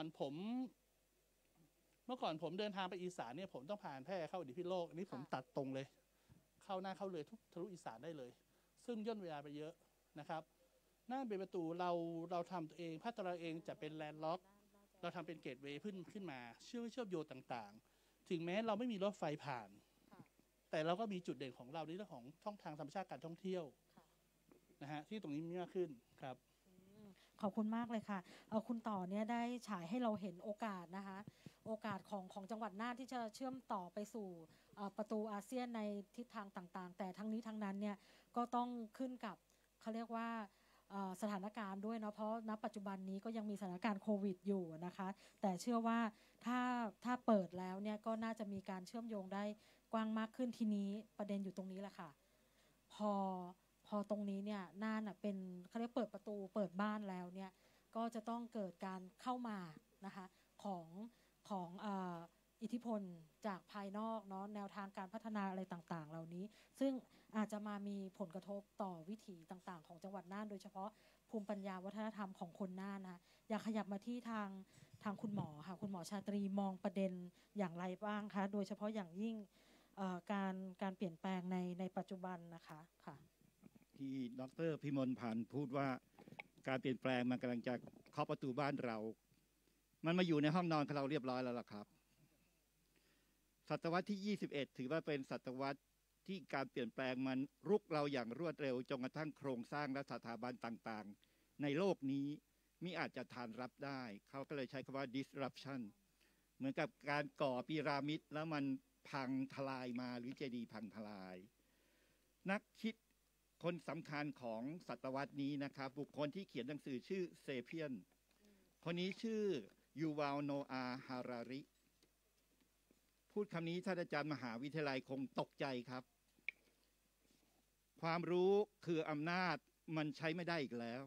ผมเดินทางไปอีสานเนี่ยผมต้องผ่านแพร่เข้าดิพิโลกอันนี้ผมตัดตรงเลยเข้าหน้าเข้าเลยทุกทะลุอีสานได้เลยซึ่งย่นเวลาไปเยอะนะครับน่านเป็นประตูเราทำตัวเองพัฒนาเองจะเป็นแลนด์ล็อกเราทำเป็นเกตเวย์ขึ้นมาเชื่อมโยงต่างๆถึงแม้เราไม่มีรถไฟผ่านแต่เราก็มีจุดเด่นของเราในเรื่องของช่องทางธรรมชาติการท่องเที่ยวนะฮะที่ตรงนี้มีมากขึ้นครับขอบคุณมากเลยค่ะคุณต่อเนี่ยได้ฉายให้เราเห็นโอกาสนะคะโอกาสของจังหวัดน่านที่จะเชื่อมต่อไปสู่ประตูอาเซียนในทิศทางต่างๆแต่ทั้งนี้ทั้งนั้นเนี่ยก็ต้องขึ้นกับเขาเรียกว่าสถานการณ์ด้วยเนาะเพราะณปัจจุบันนี้ก็ยังมีสถานการณ์โควิดอยู่นะคะแต่เชื่อว่าถ้าเปิดแล้วเนี่ยก็น่าจะมีการเชื่อมโยงได้กว้างมากขึ้นทีนี้ประเด็นอยู่ตรงนี้แหละค่ะพอตรงนี้เนี่ยน่านเป็นเขาเรียกเปิดประตูเปิดบ้านแล้วเนี่ยก็จะต้องเกิดการเข้ามานะคะของอิทธิพลจากภายนอกเนาะแนวทางการพัฒนาอะไรต่างๆเหล่านี้ซึ่งอาจจะมามีผลกระทบต่อวิถีต่างๆของจังหวัดน่านโดยเฉพาะภูมิปัญญาวัฒนธรรมของคนน่านนะอยากขยับมาที่ทางคุณหมอค่ะคุณหมอชาตรีมองประเด็นอย่างไรบ้างคะโดยเฉพาะอย่างยิ่งการเปลี่ยนแปลงในปัจจุบันนะคะค่ะที่ดร.พิมลพันธ์พูดว่าการเปลี่ยนแปลงมันกำลังจะเคาะประตูบ้านเรามันมาอยู่ในห้องนอนของเราเรียบร้อยแล้วล่ะครับศตวรรษที่21ถือว่าเป็นศตวรรษที่การเปลี่ยนแปลงมันรุกเราอย่างรวดเร็วจนกระทั่งโครงสร้างและสถาบันต่างๆในโลกนี้มิอาจจะทานรับได้เขาก็เลยใช้คำว่า disruption เหมือนกับการก่อพีระมิดแล้วมันพังทลายมาหรือเจดีย์พังทลายนักคิดคนสำคัญของศตวรรษนี้นะครับบุคคลที่เขียนหนังสือชื่อเซเปียนคนนี้ชื่อยูวัลโนอาห์ฮาราริพูดคำนี้ท่านอาจารย์มหาวิทยาลัยคงตกใจครับความรู้คืออำนาจมันใช้ไม่ได้อีกแล้ว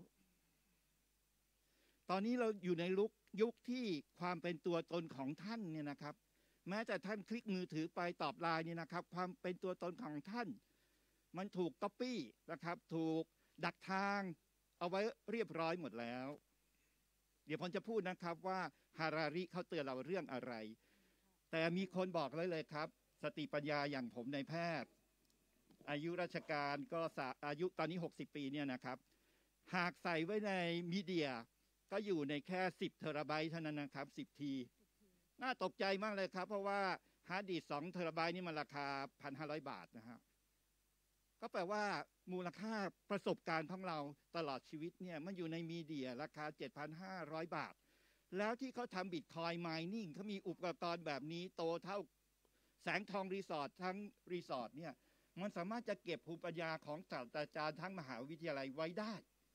ตอนนี้เราอยู่ในยุคที่ความเป็นตัวตนของท่านเนี่ยนะครับแม้แต่ท่านคลิกมือถือไปตอบไลน์นี่นะครับความเป็นตัวตนของท่านมันถูกก๊อปปี้นะครับถูกดักทางเอาไว้เรียบร้อยหมดแล้วเดี๋ยวผมจะพูดนะครับว่าฮาราริเขาเตือนเราเรื่องอะไรแต่มีคนบอกเลยครับสติปัญญาอย่างผมในแพทย์อายุราชการก็อายุตอนนี้60 ปีเนี่ยนะครับหากใส่ไว้ในมีเดียก็อยู่ในแค่10 เทราไบต์เท่านั้นนะครับ10 ทีน่าตกใจมากเลยครับเพราะว่าฮาร์ดดิสก์2 เทราไบต์นี่มันราคา 1,500 บาทนะฮะก็แปลว่ามูลค่าประสบการณ์ของเราตลอดชีวิตเนี่ยมันอยู่ในมีเดียราคา 7,500 บาทแล้วที่เขาทำบิตคอยน์ไมนิ่งเขามีอุปกรณ์แบบนี้โตเท่าแสงทองรีสอร์ททั้งรีสอร์ทเนี่ยมันสามารถจะเก็บภูมิปัญญาของศาสตราจารย์ทั้งมหาวิทยาลัยไว้ได้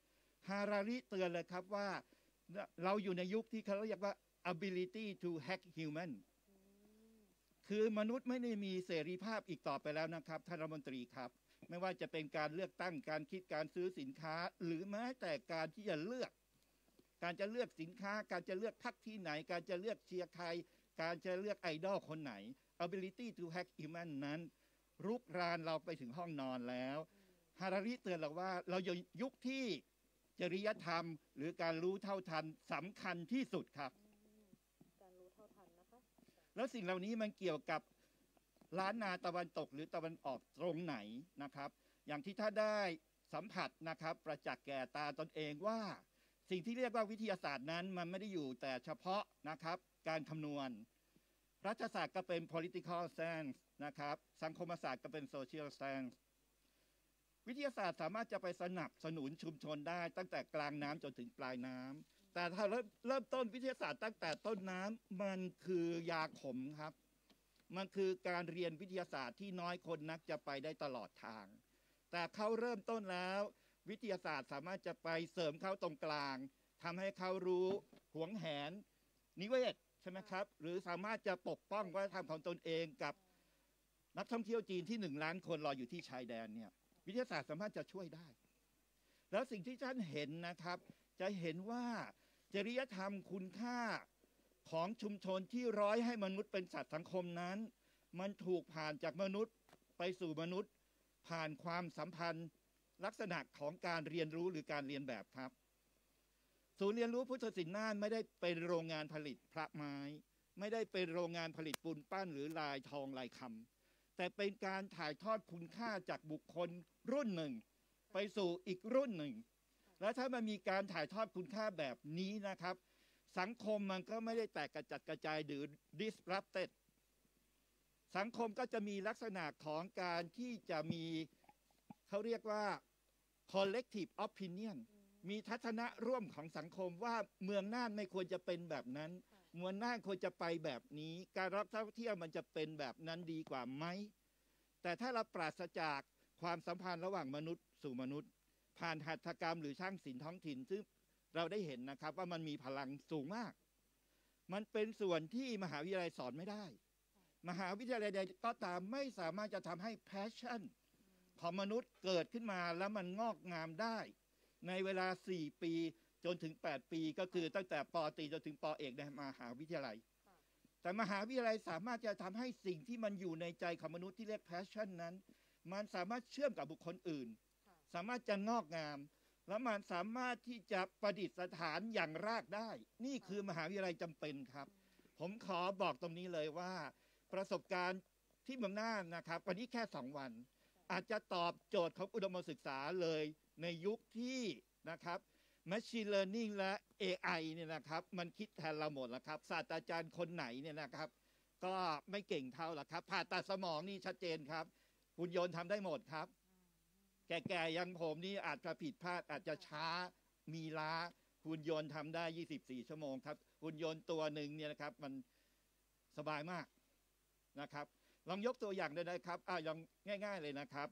ฮาราริเตือนเลยครับว่าเราอยู่ในยุคที่เขาเรียกว่า ability to hack human คือมนุษย์ไม่ได้มีเสรีภาพอีกต่อไปแล้วนะครับท่านรัฐมนตรีครับไม่ว่าจะเป็นการเลือกตั้งการคิดการซื้อสินค้าหรือแม้แต่การที่จะเลือกสินค้าการจะเลือกพรรคที่ไหนการจะเลือกเชียร์ใครการจะเลือกไอดอลคนไหน ability to hack human นั้นรุกรานเราไปถึงห้องนอนแล้วฮาราริเตือนเราว่าเราอยู่ยุคที่จริยธรรมหรือการรู้เท่าทันสำคัญที่สุดครับการรู้เท่าทันนะคะแล้วสิ่งเหล่านี้มันเกี่ยวกับล้านนาตะวันตกหรือตะวันออกตรงไหนนะครับอย่างที่ท่านได้สัมผัสนะครับประจักษ์แก่ตาตนเองว่าสิ่งที่เรียกว่าวิทยาศาสตร์นั้นมันไม่ได้อยู่แต่เฉพาะนะครับการคำนวณรัฐศาสตร์ก็เป็น political science นะครับสังคมศาสตร์ก็เป็น social science วิทยาศาสตร์สามารถจะไปสนับสนุนชุมชนได้ตั้งแต่กลางน้ำจนถึงปลายน้ำแต่ถ้าเริ่มต้นวิทยาศาสตร์ตั้งแต่ต้นน้ำมันคือยาขมครับมันคือการเรียนวิทยาศาสตร์ที่น้อยคนนักจะไปได้ตลอดทางแต่เขาเริ่มต้นแล้ววิทยาศาสตร์สามารถจะไปเสริมเขาตรงกลางทำให้เขารู้หวงแหนนิเวศใช่ไหมครับหรือสามารถจะปกป้องวัฒนธรรมของตนเองกับนักท่องเที่ยวจีนที่1 ล้านคนรออยู่ที่ชายแดนเนี่ยวิทยาศาสตร์สามารถจะช่วยได้แล้วสิ่งที่ท่านเห็นนะครับจะเห็นว่าจริยธรรมคุณค่าของชุมชนที่ร้อยให้มนุษย์เป็นสัตว์สังคมนั้นมันถูกผ่านจากมนุษย์ไปสู่มนุษย์ผ่านความสัมพันธ์ลักษณะของการเรียนรู้หรือการเรียนแบบครับศูนย์เรียนรู้พุทธศิลป์น่านไม่ได้เป็นโรงงานผลิตพระไม้ไม่ได้เป็นโรงงานผลิตปูนปั้นหรือลายทองลายคำแต่เป็นการถ่ายทอดคุณค่าจากบุคคลรุ่นหนึ่งไปสู่อีกรุ่นหนึ่งและถ้ามันมีการถ่ายทอดคุณค่าแบบนี้นะครับสังคมมันก็ไม่ได้แตกกระจัดกระจายหรือ disrupted สังคมก็จะมีลักษณะของการที่จะมีเขาเรียกว่า collective opinion มีทัศนะร่วมของสังคมว่าเมืองน่านไม่ควรจะเป็นแบบนั้นเมืองน่านควรจะไปแบบนี้การรับท่องเที่ยวมันจะเป็นแบบนั้นดีกว่าไหมแต่ถ้าเราปราศจากความสัมพันธ์ระหว่างมนุษย์สู่มนุษย์ผ่านหัตถกรรมหรือช่างศิลป์ท้องถิ่นซึ่งเราได้เห็นนะครับว่ามันมีพลังสูงมากมันเป็นส่วนที่มหาวิทยาลัยสอนไม่ได้มหาวิทยาลัยใดก็ตามไม่สามารถจะทำให้ passion ของมนุษย์เกิดขึ้นมาแล้วมันงอกงามได้ในเวลา4 ปีจนถึง8 ปีก็คือตั้งแต่ป.ตรีจนถึงป.เอกในมหาวิทยาลัยแต่มหาวิทยาลัยสามารถจะทำให้สิ่งที่มันอยู่ในใจของมนุษย์ที่เรียก passion นั้นมันสามารถเชื่อมกับบุคคลอื่นสามารถจะงอกงามและมันสามารถที่จะประดิษฐานอย่างรากได้นี่คือมหาวิทยาลัยจำเป็นครับผมขอบอกตรงนี้เลยว่าประสบการณ์ที่เมืองน่านนะครับวันนี้แค่2 วันอาจจะตอบโจทย์ของอุดมศึกษาเลยในยุคที่นะครับ Machine Learning และ AI เนี่ยนะครับมันคิดแทนเราหมดแล้วครับศาสตราจารย์คนไหนเนี่ยนะครับก็ไม่เก่งเท่าหรอกครับผ่าตัดสมองนี่ชัดเจนครับหุ่นยนต์ทำได้หมดครับแก่ๆอย่างผมนี่อาจจะผิดพลาดอาจจะช้ามีล้าหุ่นยนต์ทำได้24 ชั่วโมงครับหุ่นยนต์ตัวหนึ่งเนี่ยนะครับมันสบายมากนะครับลองยกตัวอย่างได้นะครับอย่างง่ายๆเลยนะครับ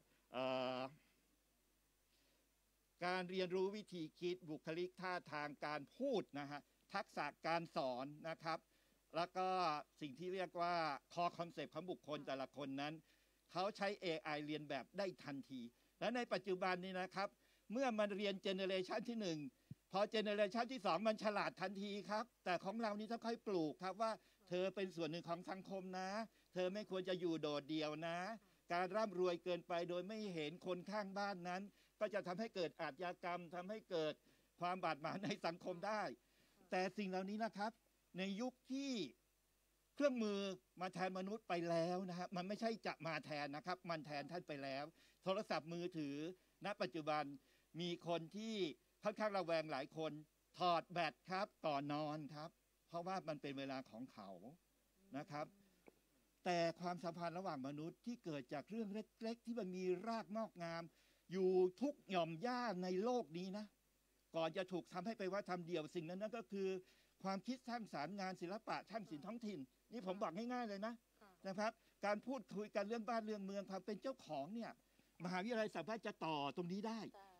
การเรียนรู้วิธีคิดบุคลิกท่าทางการพูดนะฮะทักษะการสอนนะครับแล้วก็สิ่งที่เรียกว่า core concept ของบุคคลแต่ละคนนั้นเขาใช้ AI เรียนแบบได้ทันทีและในปัจจุบันนี้นะครับเมื่อมันเรียนเจเนเรชันที่1พอเจเนเรชันที่2มันฉลาดทันทีครับแต่ของเรานี่ต้องค่อยปลูกครับว่าเธอเป็นส่วนหนึ่งของสังคมนะเธอไม่ควรจะอยู่โดดเดี่ยวนะการร่ำรวยเกินไปโดยไม่เห็นคนข้างบ้านนั้นก็จะทำให้เกิดอาชญากรรมทำให้เกิดความบาดหมางในสังคมได้แต่สิ่งเหล่านี้นะครับในยุคที่เครื่องมือมาแทนมนุษย์ไปแล้วนะครับมันไม่ใช่จะมาแทนนะครับมันแทนท่านไปแล้วโทรศัพท์มือถือณปัจจุบันมีคนที่ค่อนข้างระแวงหลายคนถอดแบตครับก่อนนอนครับเพราะว่ามันเป็นเวลาของเขานะครับแต่ความสัมพันธ์ระหว่างมนุษย์ที่เกิดจากเรื่องเล็กๆที่มันมีรากงอกงามอยู่ทุกหย่อมย่าในโลกนี้นะก่อนจะถูกทำให้ไปว่าทำเดี่ยวสิ่งนั้นก็คือความคิดสร้างสรรค์งานศิลปะช่างศิลป์ท้องถิ่นนี่ผมบอกง่ายๆเลยนะครับการพูดคุยกันเรื่องบ้านเรื่องเมืองความเป็นเจ้าของเนี่ยมหาวิทยาลัยสามารถจะต่อตรงนี้ได้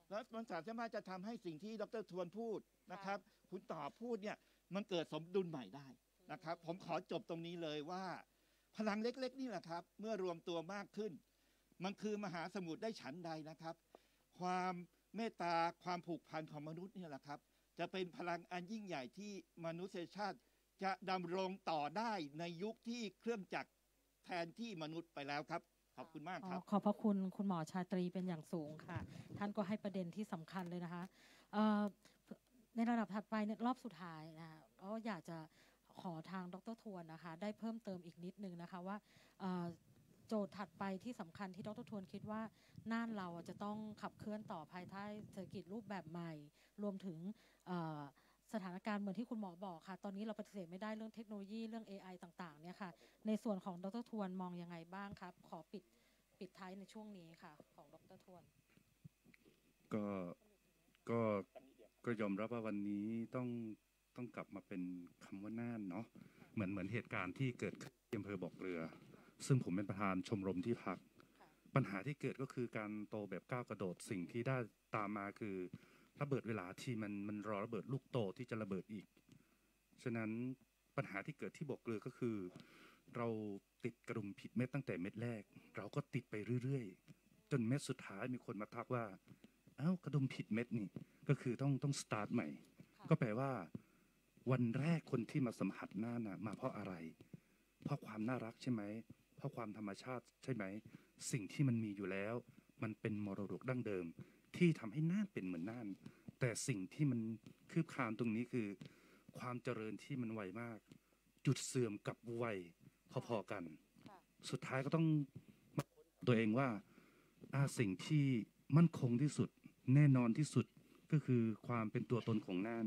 แล้วมันสามารถจะทำให้สิ่งที่ดร.ทวนพูดนะครับ คุณต่อพูดเนี่ยมันเกิดสมดุลใหม่ได้นะครับ ผมขอจบตรงนี้เลยว่าพลังเล็กๆนี่แหละครับ เมื่อรวมตัวมากขึ้น มันคือมหาสมุทรได้ฉันใดนะครับ ความเมตตาความผูกพันของมนุษย์นี่แหละครับ จะเป็นพลังอันยิ่งใหญ่ที่มนุษยชาติจะดำรงต่อได้ในยุคที่เครื่องจักรแทนที่มนุษย์ไปแล้วครับขอบคุณมากครับขอบพระคุณคุณหมอชาตรีเป็นอย่างสูงค่ะท่านก็ให้ประเด็นที่สำคัญเลยนะคะในระดับถัดไปในรอบสุดท้ายนะคะก็อยากจะขอทางดร.ทวนนะคะได้เพิ่มเติมอีกนิดนึงนะคะว่าโจทย์ถัดไปที่สำคัญที่ดร.ทวนคิดว่าน่านเราจะต้องขับเคลื่อนต่อภายใต้เศรษฐกิจรูปแบบใหม่รวมถึงสถานการณ์เหมือนที่คุณหมอบอกค่ะตอนนี้เราปฏิเสธไม่ได้เรื่องเทคโนโลยีเรื่อง AI ต่างๆเนี่ยค่ะในส่วนของดร.ทวนมองยังไงบ้างครับขอปิดท้ายในช่วงนี้ค่ะของดร.ทวนก็ยอมรับว่าวันนี้ต้องกลับมาเป็นคำว่าน่านเนาะเหมือนเหตุการณ์ที่เกิดขึ้นที่อำเภอบ่อเกลือซึ่งผมเป็นประธานชมรมที่พักปัญหาที่เกิดก็คือการโตแบบก้าวกระโดดสิ่งที่ได้ตามมาคือระเบิดเวลาที่มันรอระเบิดลูกโตที่จะระเบิดอีกฉะนั้นปัญหาที่เกิดที่บ่อเกลือก็คือเราติดกระดุมผิดเม็ดตั้งแต่เม็ดแรกเราก็ติดไปเรื่อยๆจนเม็ดสุดท้ายมีคนมาทักว่าเอ้ากระดุมผิดเม็ดนี่ก็คือต้องสตาร์ทใหม่ก็แปลว่าวันแรกคนที่มาสัมผัสหน้าน่ะมาเพราะอะไรเพราะความน่ารักใช่ไหมเพราะความธรรมชาติใช่ไหมสิ่งที่มันมีอยู่แล้วมันเป็นมรดกดั้งเดิมที่ทำให้น่านเป็นเหมือนน่านแต่สิ่งที่มันคืบคลานตรงนี้คือความเจริญที่มันไวมากจุดเสื่อมกับไวพอๆกันสุดท้ายก็ต้องตัวเองว่าสิ่งที่มั่นคงที่สุดแน่นอนที่สุดก็คือความเป็นตัวตนของน่าน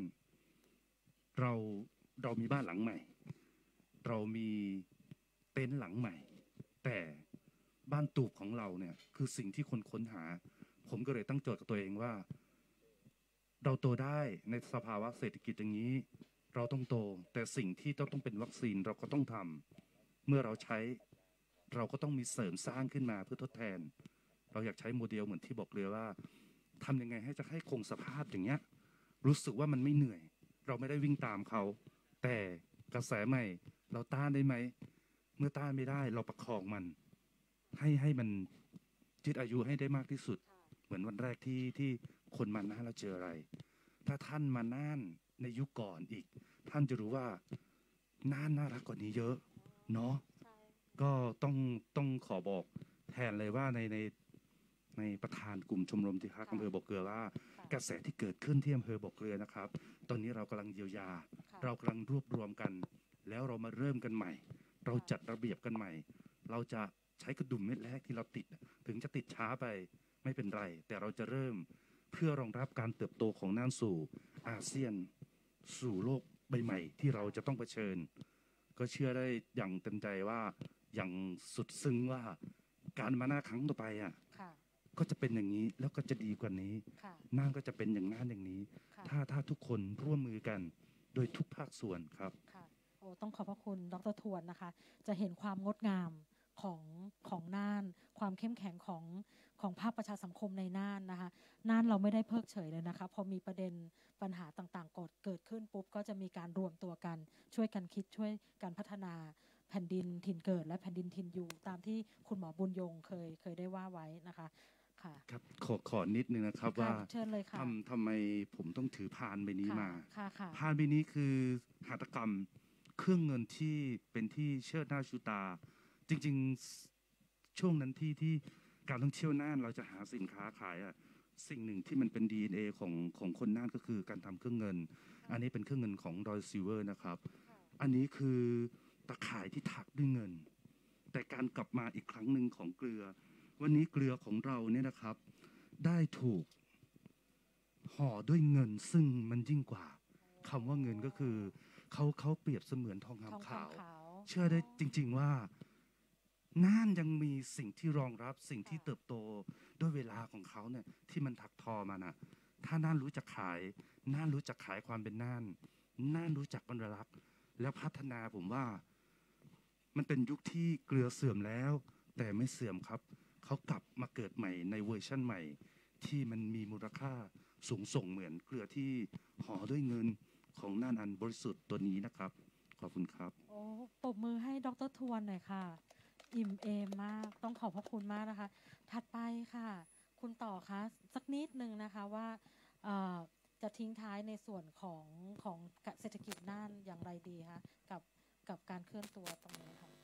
เรามีบ้านหลังใหม่เรามีเต็นท์หลังใหม่แต่บ้านตูบของเราเนี่ยคือสิ่งที่คนค้นหาผมก็เลยตั้งโจทย์กับตัวเองว่าเราโตได้ในสภาวะเศรษฐกิจอย่างนี้เราต้องโตแต่สิ่งที่ต้องเป็นวัคซีนเราก็ต้องทำเมื่อเราใช้เราก็ต้องมีเสริมสร้างขึ้นมาเพื่อทดแทนเราอยากใช้โมเดลเหมือนที่บอกเลยว่าทำยังไงให้คงสภาพอย่างเงี้ยรู้สึกว่ามันไม่เหนื่อยเราไม่ได้วิ่งตามเขาแต่กระแสใหม่เราต้านได้ไหมเมื่อต้านไม่ได้เราประคองมันให้มันยืดอายุให้ได้มากที่สุดเหมือนวันแรกที่คนมาน่านเราเจออะไรถ้าท่านมาน่านในยุคก่อนอีกท่านจะรู้ว่าน่านน่ารักกว่านี้เยอะเนาะก็ต้องขอบอกแทนเลยว่าในประธานกลุ่มชมรมที่พักอำเภอบ่อเกลือว่ากระแสที่เกิดขึ้นที่อำเภอบ่อเกลือนะครับตอนนี้เรากำลังเยียวยาเรากำลังรวบรวมกันแล้วเรามาเริ่มกันใหม่เราจัดระเบียบกันใหม่เราจะใช้กระดุมเม็ดแรกที่เราติดถึงจะติดช้าไปไม่เป็นไรแต่เราจะเริ่มเพื่อรองรับการเติบโตของน่านสู่อาเซียนสู่โลกใบใหม่ที่เราจะต้องเผชิญก็เชื่อได้อย่างเต็มใจว่าอย่างสุดซึ้งว่าการมาหน้าครั้งต่อไปก็จะเป็นอย่างนี้แล้วก็จะดีกว่านี้น่านก็จะเป็นอย่างนั้นอย่างนี้ถ้าทุกคนร่วมมือกันโดยทุกภาคส่วนครับต้องขอบพระคุณดร.ทวนนะคะจะเห็นความงดงามของน่านความเข้มแข็งของภาคประชาสังคมในน่านนะคะน่านเราไม่ได้เพิกเฉยเลยนะคะพอมีประเด็นปัญหาต่างๆเกิดขึ้นปุ๊บก็จะมีการรวมตัวกันช่วยกันคิดช่วยกันพัฒนาแผ่นดินถิ่นเกิดและแผ่นดินถิ่นอยู่ตามที่คุณหมอบุญยงเคยได้ว่าไว้นะคะครับขอนิดนึงนะครับว่าทำไมผมต้องถือพานใบนี้มาพานใบนี้คือหัตถกรรมเครื่องเงินที่เป็นที่เชิดหน้าชูตาจริงๆช่วงนั้นที่การท่องเที่ยวน่านเราจะหาสินค้าขายสิ่งหนึ่งที่มันเป็น DNA ของคนน่านก็คือการทำเครื่องเงินอันนี้เป็นเครื่องเงินของดอยซิลเวอร์นะครับอันนี้คือตะข่ายที่ถักด้วยเงินแต่การกลับมาอีกครั้งหนึ่งของเกลือวันนี้เกลือของเราเนี่ยนะครับได้ถูกห่อด้วยเงินซึ่งมันยิ่งกว่าคำว่าเงินก็คือเขาเปรียบเสมือนทองคำขาวเชื่อได้จริงๆว่าน่านยังมีสิ่งที่รองรับสิ่งที่เติบโตด้วยเวลาของเขาเนี่ยที่มันถักทอมานะถ้าน่านรู้จักขายน่านรู้จักขายความเป็นน่านรู้จักอนุรักษ์แล้วพัฒนาผมว่ามันเป็นยุคที่เกลือเสื่อมแล้วแต่ไม่เสื่อมครับเขากลับมาเกิดใหม่ในเวอร์ชั่นใหม่ที่มันมีมูลค่าสูงส่งเหมือนเกลือที่ห่อด้วยเงินของน่านอันบริสุทธิ์ตัวนี้นะครับขอบคุณครับโอ้ปรบมือให้ดรทวนหน่อยค่ะอิ่มเอมมากต้องขอบพระคุณมากนะคะถัดไปค่ะคุณต่อคะสักนิดนึงนะคะว่าจะทิ้งท้ายในส่วนของเศรษฐกิจน่านอย่างไรดีคะกับการเคลื่อนตัวตรงนี้ค่ะ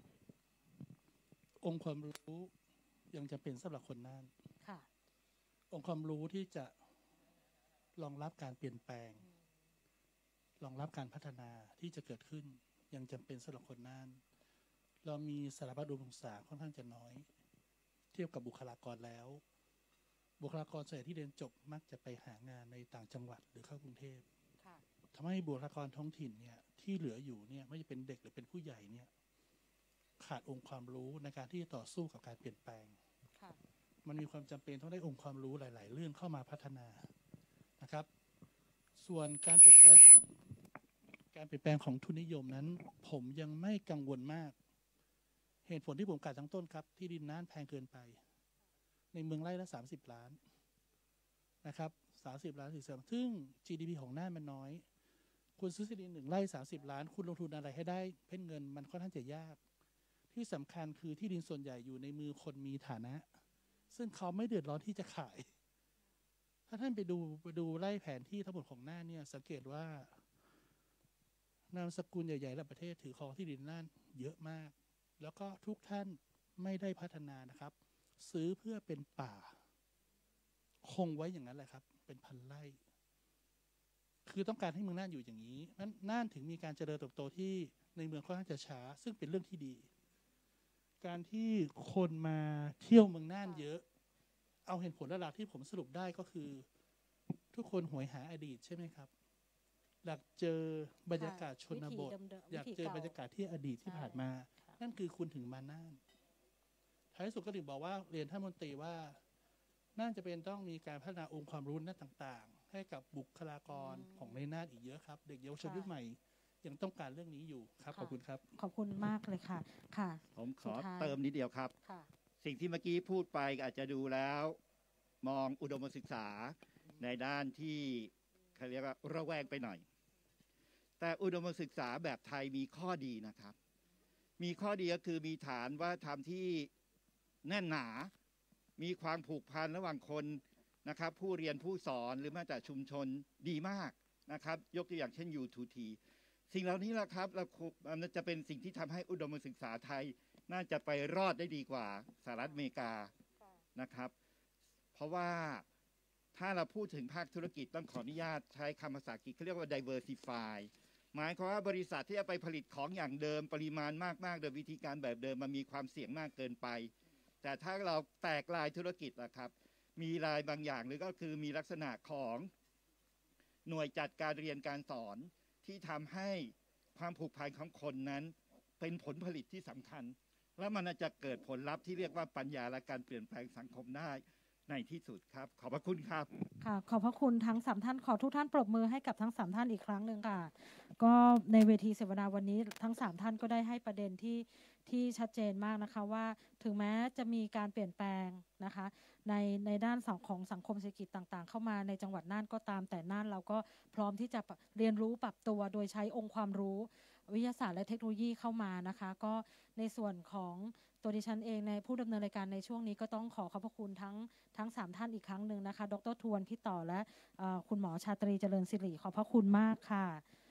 องค์ความรู้ยังจะเป็นสำหรับคนน่านค่ะองค์ความรู้ที่จะรองรับการเปลี่ยนแปลงรองรับการพัฒนาที่จะเกิดขึ้นยังจำเป็นสำหรับคนน่านเรามีสถาบันอุดมศึกษาค่อนข้างจะน้อยเทียบกับบุคลากรแล้วบุคลากรส่วนใหญ่ที่เรียนจบมักจะไปหางานในต่างจังหวัดหรือเข้ากรุงเทพทำให้บุคลากรท้องถิ่นเนี่ยที่เหลืออยู่เนี่ยไม่ว่าจะเป็นเด็กหรือเป็นผู้ใหญ่เนี่ยขาดองค์ความรู้ในการที่จะต่อสู้กับการเปลี่ยนแปลงมันมีความจำเป็นต้องได้องค์ความรู้หลายๆเรื่องเข้ามาพัฒนานะครับส่วนการเปลี่ยนแปลงของทุนนิยมนั้นผมยังไม่กังวลมากเหตุผลที่ผมกล่าวตั้งต้นครับที่ดินน่านแพงเกินไปในเมืองไร่ละ30 ล้านนะครับ30 ล้านซึ่ง GDP ของน่านมันน้อยคุณซื้อที่ดิน1 ไร่30 ล้านคุณลงทุนอะไรให้ได้เพ่นเงินมันค่อนข้างจะยากที่สำคัญคือที่ดินส่วนใหญ่อยู่ในมือคนมีฐานะซึ่งเขาไม่เดือดร้อนที่จะขายถ้าท่านไปดูไล่แผนที่ทั้งหมดของน่านเนี่ยสังเกตว่านามสกุลใหญ่ๆระดับประเทศถือครองที่ดินน่านเยอะมากแล้วก็ทุกท่านไม่ได้พัฒนานะครับซื้อเพื่อเป็นป่าคงไว้อย่างนั้นแหละครับเป็นพันไร่คือต้องการให้เมืองน่านอยู่อย่างนี้นั้นน่านถึงมีการเจริญเติบโตที่ในเมืองค่อนข้างจะช้าซึ่งเป็นเรื่องที่ดีการที่คนมาเที่ยวเมืองน่านเยอะเอาเหตุผลหลักที่ผมสรุปได้ก็คือทุกคนหวยหาอดีตใช่ไหมครับอยากเจอบรรยากาศชนบทอยากเจอบรรยากาศที่อดีตที่ผ่านมานั่นคือคุณถึงมาน่านท้ายสุดก็ถึงบอกว่าเรียนท่านมนตรีว่าน่าจะเป็นต้องมีการพัฒนาองค์ความรู้นั่นต่างๆให้กับบุคลากรของในน่านอีกเยอะครับเด็กเยาวชนยุคใหม่ยังต้องการเรื่องนี้อยู่ครับขอบคุณครับขอบคุณมากเลยค่ะค่ะผมขอเติมนิดเดียวครับสิ่งที่เมื่อกี้พูดไปอาจจะดูแล้วมองอุดมศึกษาในด้านที่เขาเรียกว่าระแวงไปหน่อยแต่อุดมศึกษาแบบไทยมีข้อดีนะครับมีข้อดีก็คือมีฐานว่าทำที่แน่นหนามีความผูกพันระหว่างคนนะครับผู้เรียนผู้สอนหรือแม้แต่ชุมชนดีมากนะครับยกตัวอย่างเช่น U2T สิ่งเหล่านี้แหละครับมันจะเป็นสิ่งที่ทำให้อุดมศึกษาไทยน่าจะไปรอดได้ดีกว่าสหรัฐอเมริกานะครับเพราะว่าถ้าเราพูดถึงภาคธุรกิจต้องขออนุญาตใช้คำภาษาอังกฤษเขาเรียกว่า diversify หมายความว่าบริษัทที่จะไปผลิตของอย่างเดิมปริมาณมากๆโดยวิธีการแบบเดิมมันมีความเสี่ยงมากเกินไปแต่ถ้าเราแตกลายธุรกิจนะครับมีลายบางอย่างหรือก็คือมีลักษณะของหน่วยจัดการเรียนการสอนที่ทำให้ความผูกพันของคนนั้นเป็นผลผลิตที่สำคัญและมันจะเกิดผลลัพธ์ที่เรียกว่าปัญญาและการเปลี่ยนแปลงสังคมได้ในที่สุดครับขอบพระคุณครับค่ะขอบพระคุณทั้ง3ท่านขอทุกท่านปรบมือให้กับทั้ง3ท่านอีกครั้งหนึ่งค่ะก็ในเวทีเสวนาวันนี้ทั้ง3ท่านก็ได้ให้ประเด็นที่ชัดเจนมากนะคะว่าถึงแม้จะมีการเปลี่ยนแปลงนะคะในด้านของสังคมเศรษฐกิจต่างๆเข้ามาในจังหวัดน่านก็ตามแต่น่านเราก็พร้อมที่จะเรียนรู้ปรับตัวโดยใช้องค์ความรู้วิทยาศาสตร์และเทคโนโลยีเข้ามานะคะก็ในส่วนของตัวดิฉันเองในผู้ดำเนินรายการในช่วงนี้ก็ต้องขอบพระคุณทั้ง3ท่านอีกครั้งหนึ่งนะคะดร.ทวนพี่ต่อและคุณหมอชาตรีเจริญศิริขอบพระคุณมากค่ะ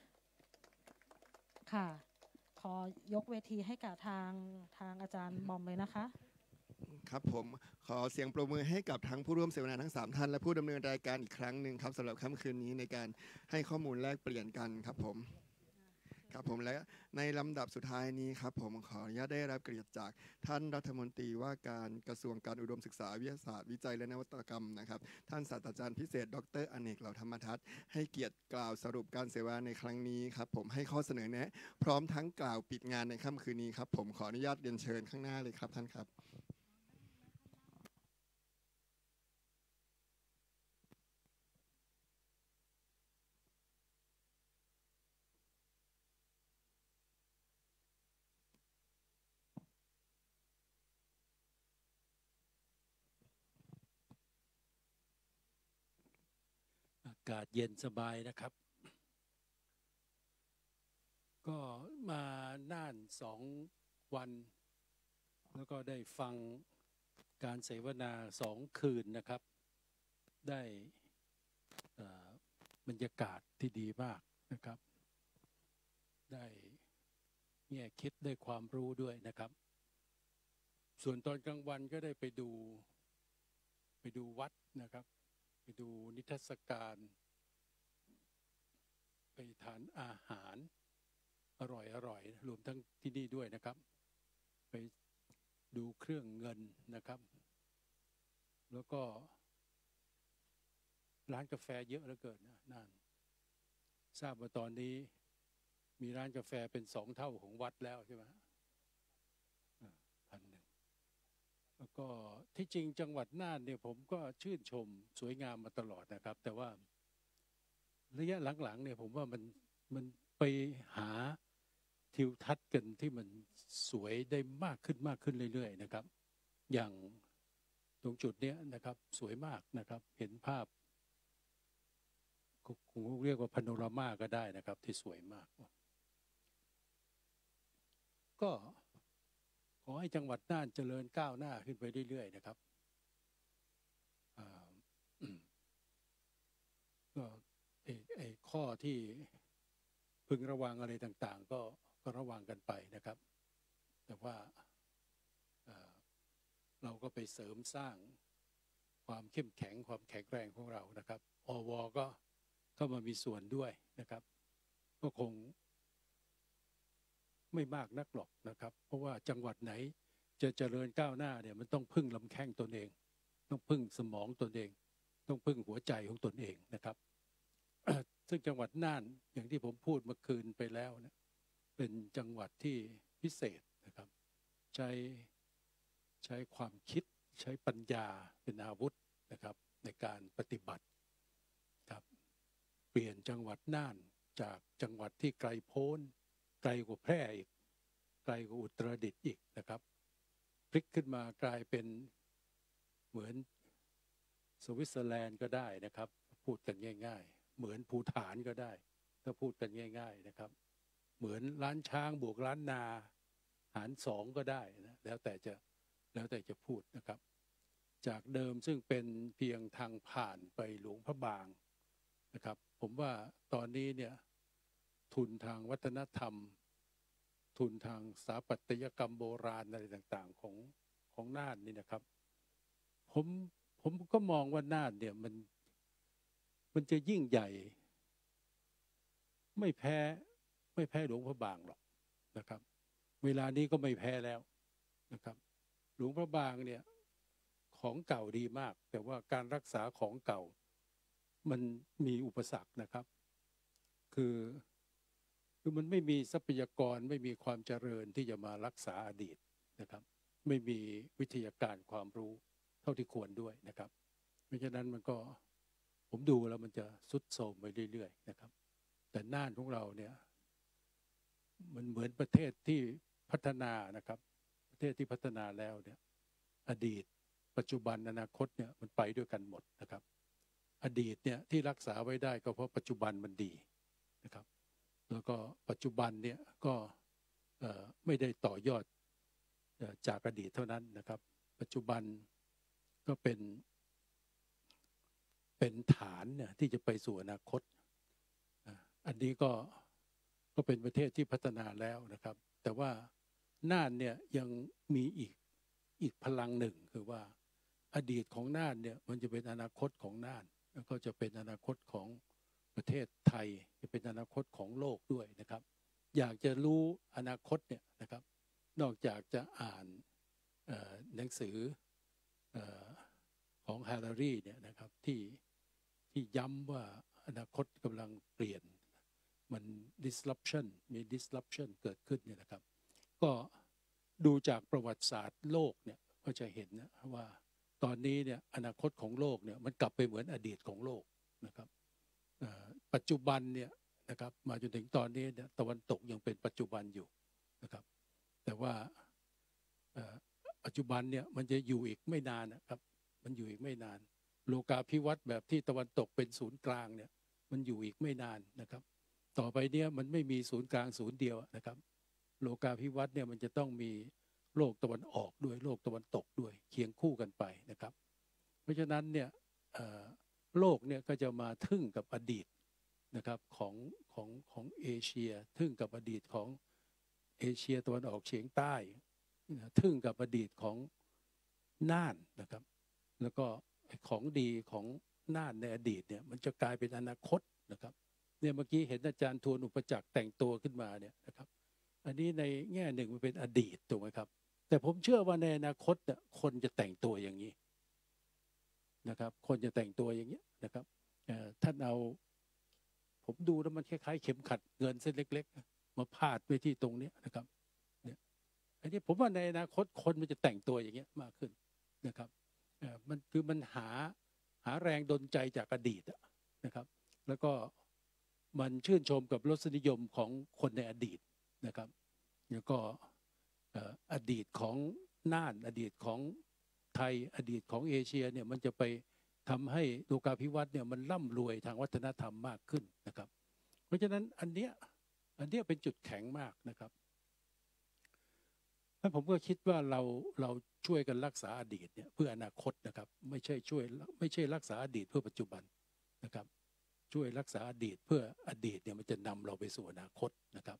ค่ะขอยกเวทีให้กับทางอาจารย์บอมเลยนะคะครับผมขอเสียงปรบมือให้กับทั้งผู้ร่วมเสวนาทั้ง3ท่านและผู้ดำเนินรายการอีกครั้งหนึ่งครับสำหรับค่ำคืนนี้ในการให้ข้อมูลแลกเปลี่ยนกันครับผมและในลำดับสุดท้ายนี้ครับผมขออนุญาตได้รับเกียรติจากท่านรัฐมนตรีว่าการกระทรวงการอุดมศึกษาวิทยาศาสตร์วิจัยและนวัตกรรมนะครับท่านศาสตราจารย์พิเศษดร.อเนกเหล่าธรรมทัศน์ให้เกียรติกล่าวสรุปการเสวนาในครั้งนี้ครับผมให้ข้อเสนอแนะพร้อมทั้งกล่าวปิดงานในค่ำคืนนี้ครับผมขออนุญาตเรียนเชิญข้างหน้าเลยครับท่านครับากาศเย็นสบายนะครับก็มาน่าน2 วันแล้วก็ได้ฟังการเสวนา2 คืนนะครับได้บรรยากาศที่ดีมากนะครับได้แง่คิดได้ความรู้ด้วยนะครับส่วนตอนกลางวันก็ได้ไปดูวัดนะครับไปดูนิทรรศการไปทานอาหารอร่อยรวมทั้งที่นี่ด้วยนะครับไปดูเครื่องเงินนะครับแล้วก็ร้านกาแฟเยอะเหลือเกินนะนั่นทราบว่าตอนนี้มีร้านกาแฟเป็น2 เท่าของวัดแล้วใช่ไหม1,100แล้วก็ที่จริงจังหวัดน่านเนี่ยผมก็ชื่นชมสวยงามมาตลอดนะครับแต่ว่าระยะหลังๆเนี่ยผมว่ามันไปหาทิวทัศน์กันที่มันสวยได้มากขึ้นเรื่อยๆนะครับอย่างตรงจุดเนี้ยนะครับสวยมากนะครับเห็นภาพคงเรียกว่าพาโนรามาก็ได้นะครับที่สวยมากก็ขอให้จังหวัดน่านเจริญก้าวหน้าขึ้นไปเรื่อยๆนะครับก็ไอ้ข้อที่พึงระวังอะไรต่างๆก็ระวังกันไปนะครับแต่ว่าเราก็ไปเสริมสร้างความเข้มแข็งความแข็งแรงของเรานะครับอว.ก็เข้ามามีส่วนด้วยนะครับก็คงไม่มากนักหรอกนะครับเพราะว่าจังหวัดไหนจะเจริญก้าวหน้าเนี่ยมันต้องพึ่งลำแข้งตนเองต้องพึ่งสมองตนเองต้องพึ่งหัวใจของตนเองนะครับซึ่งจังหวัดน่านอย่างที่ผมพูดเมื่อคืนไปแล้วนะเป็นจังหวัดที่พิเศษนะครับใช้ความคิดใช้ปัญญาเป็นอาวุธนะครับในการปฏิบัติครับเปลี่ยนจังหวัดน่านจากจังหวัดที่ไกลโพ้นไกลกว่าแพร่อีกไกลกว่าอุตรดิตถ์อีกนะครับพลิกขึ้นมากลายเป็นเหมือนสวิตเซอร์แลนด์ก็ได้นะครับพูดกันง่ายๆเหมือนภูฏานก็ได้ถ้าพูดกันง่ายๆนะครับเหมือนล้านช้างบวกล้านนาหาร2ก็ได้นะแล้วแต่จะพูดนะครับจากเดิมซึ่งเป็นเพียงทางผ่านไปหลวงพระบางนะครับผมว่าตอนนี้เนี่ยทุนทางวัฒนธรรมทุนทางสถาปัตยกรรมโบราณอะไรต่างๆของน่านนี่นะครับผมก็มองว่าน่านเนี่ยมันจะยิ่งใหญ่ไม่แพ้หลวงพระบางหรอกนะครับเวลานี้ก็ไม่แพ้แล้วนะครับหลวงพระบางเนี่ยของเก่าดีมากแต่ว่าการรักษาของเก่ามันมีอุปสรรคนะครับคือมันไม่มีทรัพยากรไม่มีความเจริญที่จะมารักษาอดีตนะครับไม่มีวิทยาการความรู้เท่าที่ควรด้วยนะครับเพราะฉะนั้นมันก็ผมดูแล้วมันจะทรุดโทรมไปเรื่อยๆนะครับแต่น่านของเราเนี่ยมันเหมือนประเทศที่พัฒนานะครับประเทศที่พัฒนาแล้วเนี่ยอดีตปัจจุบันอนาคตเนี่ยมันไปด้วยกันหมดนะครับอดีตเนี่ยที่รักษาไว้ได้ก็เพราะปัจจุบันมันดีนะครับแล้วก็ปัจจุบันเนี่ยก็ไม่ได้ต่อยอดจากอดีตเท่านั้นนะครับปัจจุบันก็เป็นฐานเนี่ยที่จะไปสู่อนาคตอันนี้ก็เป็นประเทศที่พัฒนาแล้วนะครับแต่ว่าน่านเนี่ยยังมีอีกพลังหนึ่งคือว่าอดีตของน่านเนี่ยมันจะเป็นอนาคตของน่านแล้วก็จะเป็นอนาคตของประเทศไทยจะเป็นอนาคตของโลกด้วยนะครับอยากจะรู้อนาคตเนี่ยนะครับนอกจากจะอ่านหนังสือของฮารารีเนี่ยนะครับที่ย้ำว่าอนาคตกำลังเปลี่ยนมัน disruption มี disruption เกิดขึ้นเนี่ยนะครับก็ดูจากประวัติศาสตร์โลกเนี่ยก็จะเห็นนะว่าตอนนี้เนี่ยอนาคตของโลกเนี่ยมันกลับไปเหมือนอดีตของโลกนะครับปัจจุบันเนี่ยนะครับมาจนถึงตอนนี้เนี่ยตะวันตกยังเป็นปัจจุบันอยู่นะครับแต่ว่าปัจจุบันเนี่ยมันจะอยู่อีกไม่นานนะครับมันอยู่อีกไม่นานโลกาภิวัตน์แบบที่ตะวันตกเป็นศูนย์กลางเนี่ยมันอยู่อีกไม่นานนะครับต่อไปเนี่ยมันไม่มีศูนย์กลางศูนย์เดียวนะครับโลกาภิวัตน์เนี่ยมันจะต้องมีโลกตะวันออกด้วยโลกตะวันตกด้วยเคียงคู่กันไปนะครับเพราะฉะนั้นเนี่ยโลกเนี่ยก็จะมาทึ่งกับอดีตนะครับของเอเชียทึ่งกับอดีตของเอเชียตะวันออกเฉียงใต้ทึ่งกับอดีตของน่านนะครับแล้วก็ของดีของน่านในอดีตเนี่ยมันจะกลายเป็นอนาคตนะครับเนี่ยเมื่อกี้เห็นอาจารย์ทวนอุปจักษ์แต่งตัวขึ้นมาเนี่ยนะครับอันนี้ในแง่หนึ่งมันเป็นอดีตถูกไหมครับแต่ผมเชื่อว่าในอนาคตเนี่ยคนจะแต่งตัวอย่างนี้นะครับคนจะแต่งตัวอย่างนี้นะครับท่านเอาผมดูแล้วมันคล้ายๆเข็มขัดเงินเส้นเล็กๆมาพาดไว้ที่ตรงนี้นะครับเนี่ยอันนี้ผมว่าในอนาคตคนมันจะแต่งตัวอย่างนี้มากขึ้นนะครับมันคือมันหาแรงดลใจจากอดีตนะครับแล้วก็มันชื่นชมกับรสนิยมของคนในอดีตนะครับแล้วก็อดีตของน่านอดีตของไทยอดีตของเอเชียเนี่ยมันจะไปทำให้โลกาภิวัตน์เนี่ยมันร่ำรวยทางวัฒนธรรมมากขึ้นนะครับเพราะฉะนั้นอันเนี้ยเป็นจุดแข็งมากนะครับผมก็คิดว่าเราช่วยกันรักษาอดีตเนี่ยเพื่ออนาคตนะครับไม่ใช่รักษาอดีตเพื่อปัจจุบันนะครับช่วยรักษาอดีตเพื่ออดีตเนี่ยมันจะนำเราไปสู่อนาคตนะครับ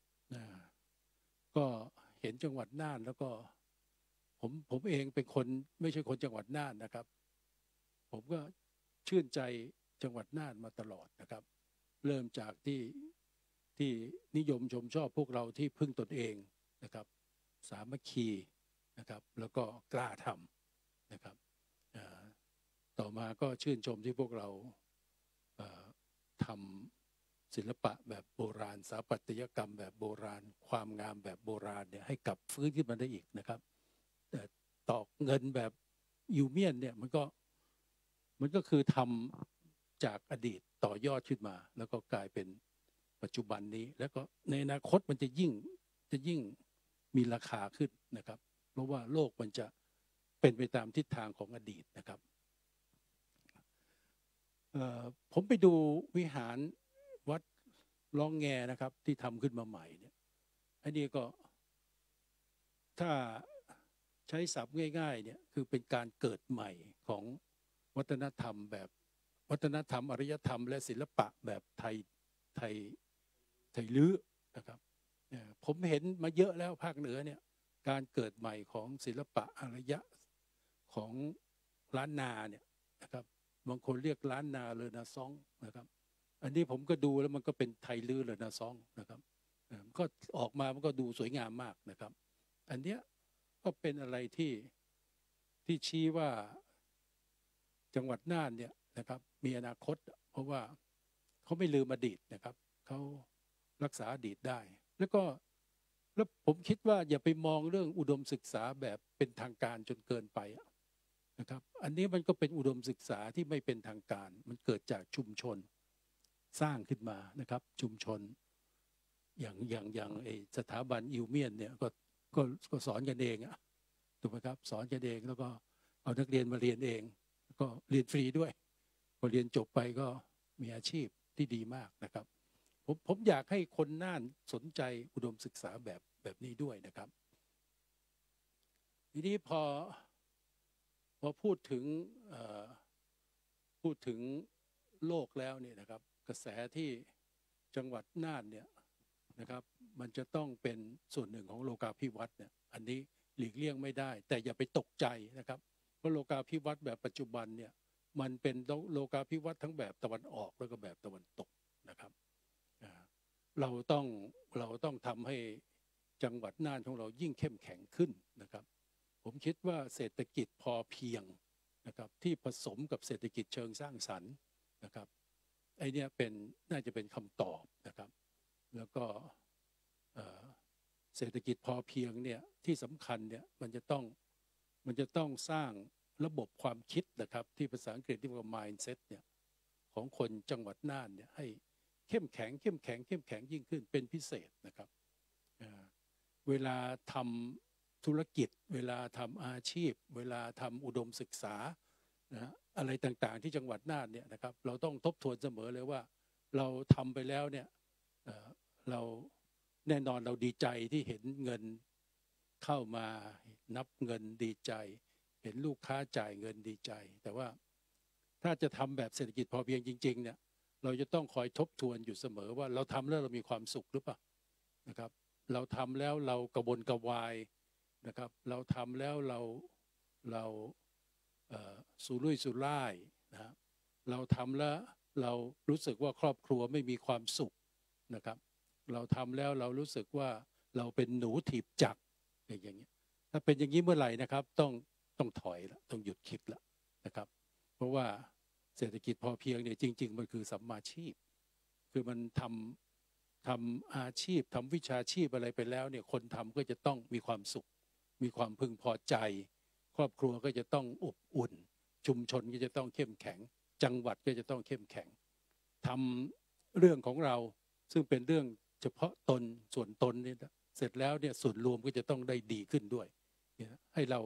ก็เห็นจังหวัดน่านแล้วก็ผมเองเป็นคนไม่ใช่คนจังหวัดน่านนะครับผมก็ชื่นใจจังหวัดน่านมาตลอดนะครับเริ่มจากที่นิยมชมชอบพวกเราที่พึ่งตนเองนะครับสามัคคีนะครับแล้วก็กล้าทำนะครับต่อมาก็ชื่นชมที่พวกเราทำศิลปะแบบโบราณสถาปัตยกรรมแบบโบราณความงามแบบโบราณเนี่ยให้กลับฟื้นขึ้นมาได้อีกนะครับแต่ตอกเงินแบบยูเมียนเนี่ยมันก็คือทำจากอดีตต่อยอดขึ้นมาแล้วก็กลายเป็นปัจจุบันนี้แล้วก็ในอนาคตมันจะยิ่งมีราคาขึ้นนะครับเพราะว่าโลกมันจะเป็นไปตามทิศทางของอดีตนะครับผมไปดูวิหารวัดลองแงนะครับที่ทำขึ้นมาใหม่เนี่ยอันนี้ก็ถ้าใช้ศัพท์ง่ายๆเนี่ยคือเป็นการเกิดใหม่ของวัฒนธรรมแบบวัฒนธรรมอารยธรรมและศิลปะแบบไทยลื้อนะครับผมเห็นมาเยอะแล้วภาคเหนือเนี่ยการเกิดใหม่ของศิลปะอารยะของล้านนาเนี่ยนะครับบางคนเรียกล้านนาเลอนาซองนะครับอันนี้ผมก็ดูแล้วมันก็เป็นไทยลื้อเลอนาซองนะครับก็ออกมามันก็ดูสวยงามมากนะครับอันเนี้ยก็เป็นอะไรที่ชี้ว่าจังหวัดน่านเนี่ยนะครับมีอนาคตเพราะว่าเขาไม่ลืมอดีตนะครับเขารักษาอดีตได้แล้วผมคิดว่าอย่าไปมองเรื่องอุดมศึกษาแบบเป็นทางการจนเกินไปนะครับอันนี้มันก็เป็นอุดมศึกษาที่ไม่เป็นทางการมันเกิดจากชุมชนสร้างขึ้นมานะครับชุมชนอย่างสถาบันอิวเมียนเนี่ยก็สอนกันเองถูกไหมครับสอนกันเองแล้วก็เอานักเรียนมาเรียนเองก็เรียนฟรีด้วยพอเรียนจบไปก็มีอาชีพที่ดีมากนะครับผมอยากให้คนน่านสนใจอุดมศึกษาแบบนี้ด้วยนะครับทีนี้พอพูดถึงโลกแล้วเนี่ยนะครับกระแสที่จังหวัดน่านเนี่ยนะครับมันจะต้องเป็นส่วนหนึ่งของโลกาภิวัตน์เนี่ยอันนี้หลีกเลี่ยงไม่ได้แต่อย่าไปตกใจนะครับเพราะโลกาภิวัตน์แบบปัจจุบันเนี่ยมันเป็นโลกาภิวัตน์ทั้งแบบตะวันออกแล้วก็แบบตะวันตกนะครับเราต้องทำให้จังหวัดน่านของเรายิ่งเข้มแข็งขึ้นนะครับผมคิดว่าเศรษฐกิจพอเพียงนะครับที่ผสมกับเศรษฐกิจเชิงสร้างสรรค์นะครับไอเนี้ยน่าจะเป็นคำตอบนะครับแล้วก็เศรษฐกิจพอเพียงเนี่ยที่สำคัญเนี่ยมันจะต้องสร้างระบบความคิดนะครับที่ภาษาอังกฤษเรียกว่า mindset เนี่ยของคนจังหวัดน่านเนี่ยให้เข้มแข็งยิ่งขึ้นเป็นพิเศษนะครับเวลาทำธุรกิจเวลาทำอาชีพเวลาทำอุดมศึกษานะอะไรต่างๆที่จังหวัดน่านเนี่ยนะครับเราต้องทบทวนเสมอเลยว่าเราทำไปแล้วเนี่ยเราแน่นอนเราดีใจที่เห็นเงินเข้ามานับเงินดีใจเห็นลูกค้าจ่ายเงินดีใจแต่ว่าถ้าจะทำแบบเศรษฐกิจพอเพียงจริงๆเนี่ยเราจะต้องคอยทบทวนอยู่เสมอว่าเราทำแล้วเรามีความสุขหรือเปล่านะครับเราทำแล้วเรากระวนกระวายนะครับเราทำแล้วเราสุรุ่ยสุร่ายนะเราทำแล้วเรารู้สึกว่าครอบครัวไม่มีความสุขนะครับเราทำแล้วเรารู้สึกว่าเราเป็นหนูถีบจักรอย่างเงี้ยถ้าเป็นอย่างนี้เมื่อไหร่นะครับต้องถอยละต้องหยุดคิดละนะครับเพราะว่าเศรษฐกิจพอเพียงเนี่ยจริงๆมันคือสัมมาชีพคือมันทำอาชีพทำวิชาชีพอะไรไปแล้วเนี่ยคนทำก็จะต้องมีความสุขมีความพึงพอใจครอบครัวก็จะต้องอบอุ่นชุมชนก็จะต้องเข้มแข็งจังหวัดก็จะต้องเข้มแข็งทำเรื่องของเราซึ่งเป็นเรื่องเฉพาะตนส่วนตนนี่เสร็จแล้วเนี่ยส่วนรวมก็จะต้องได้ดีขึ้นด้วยให้เรา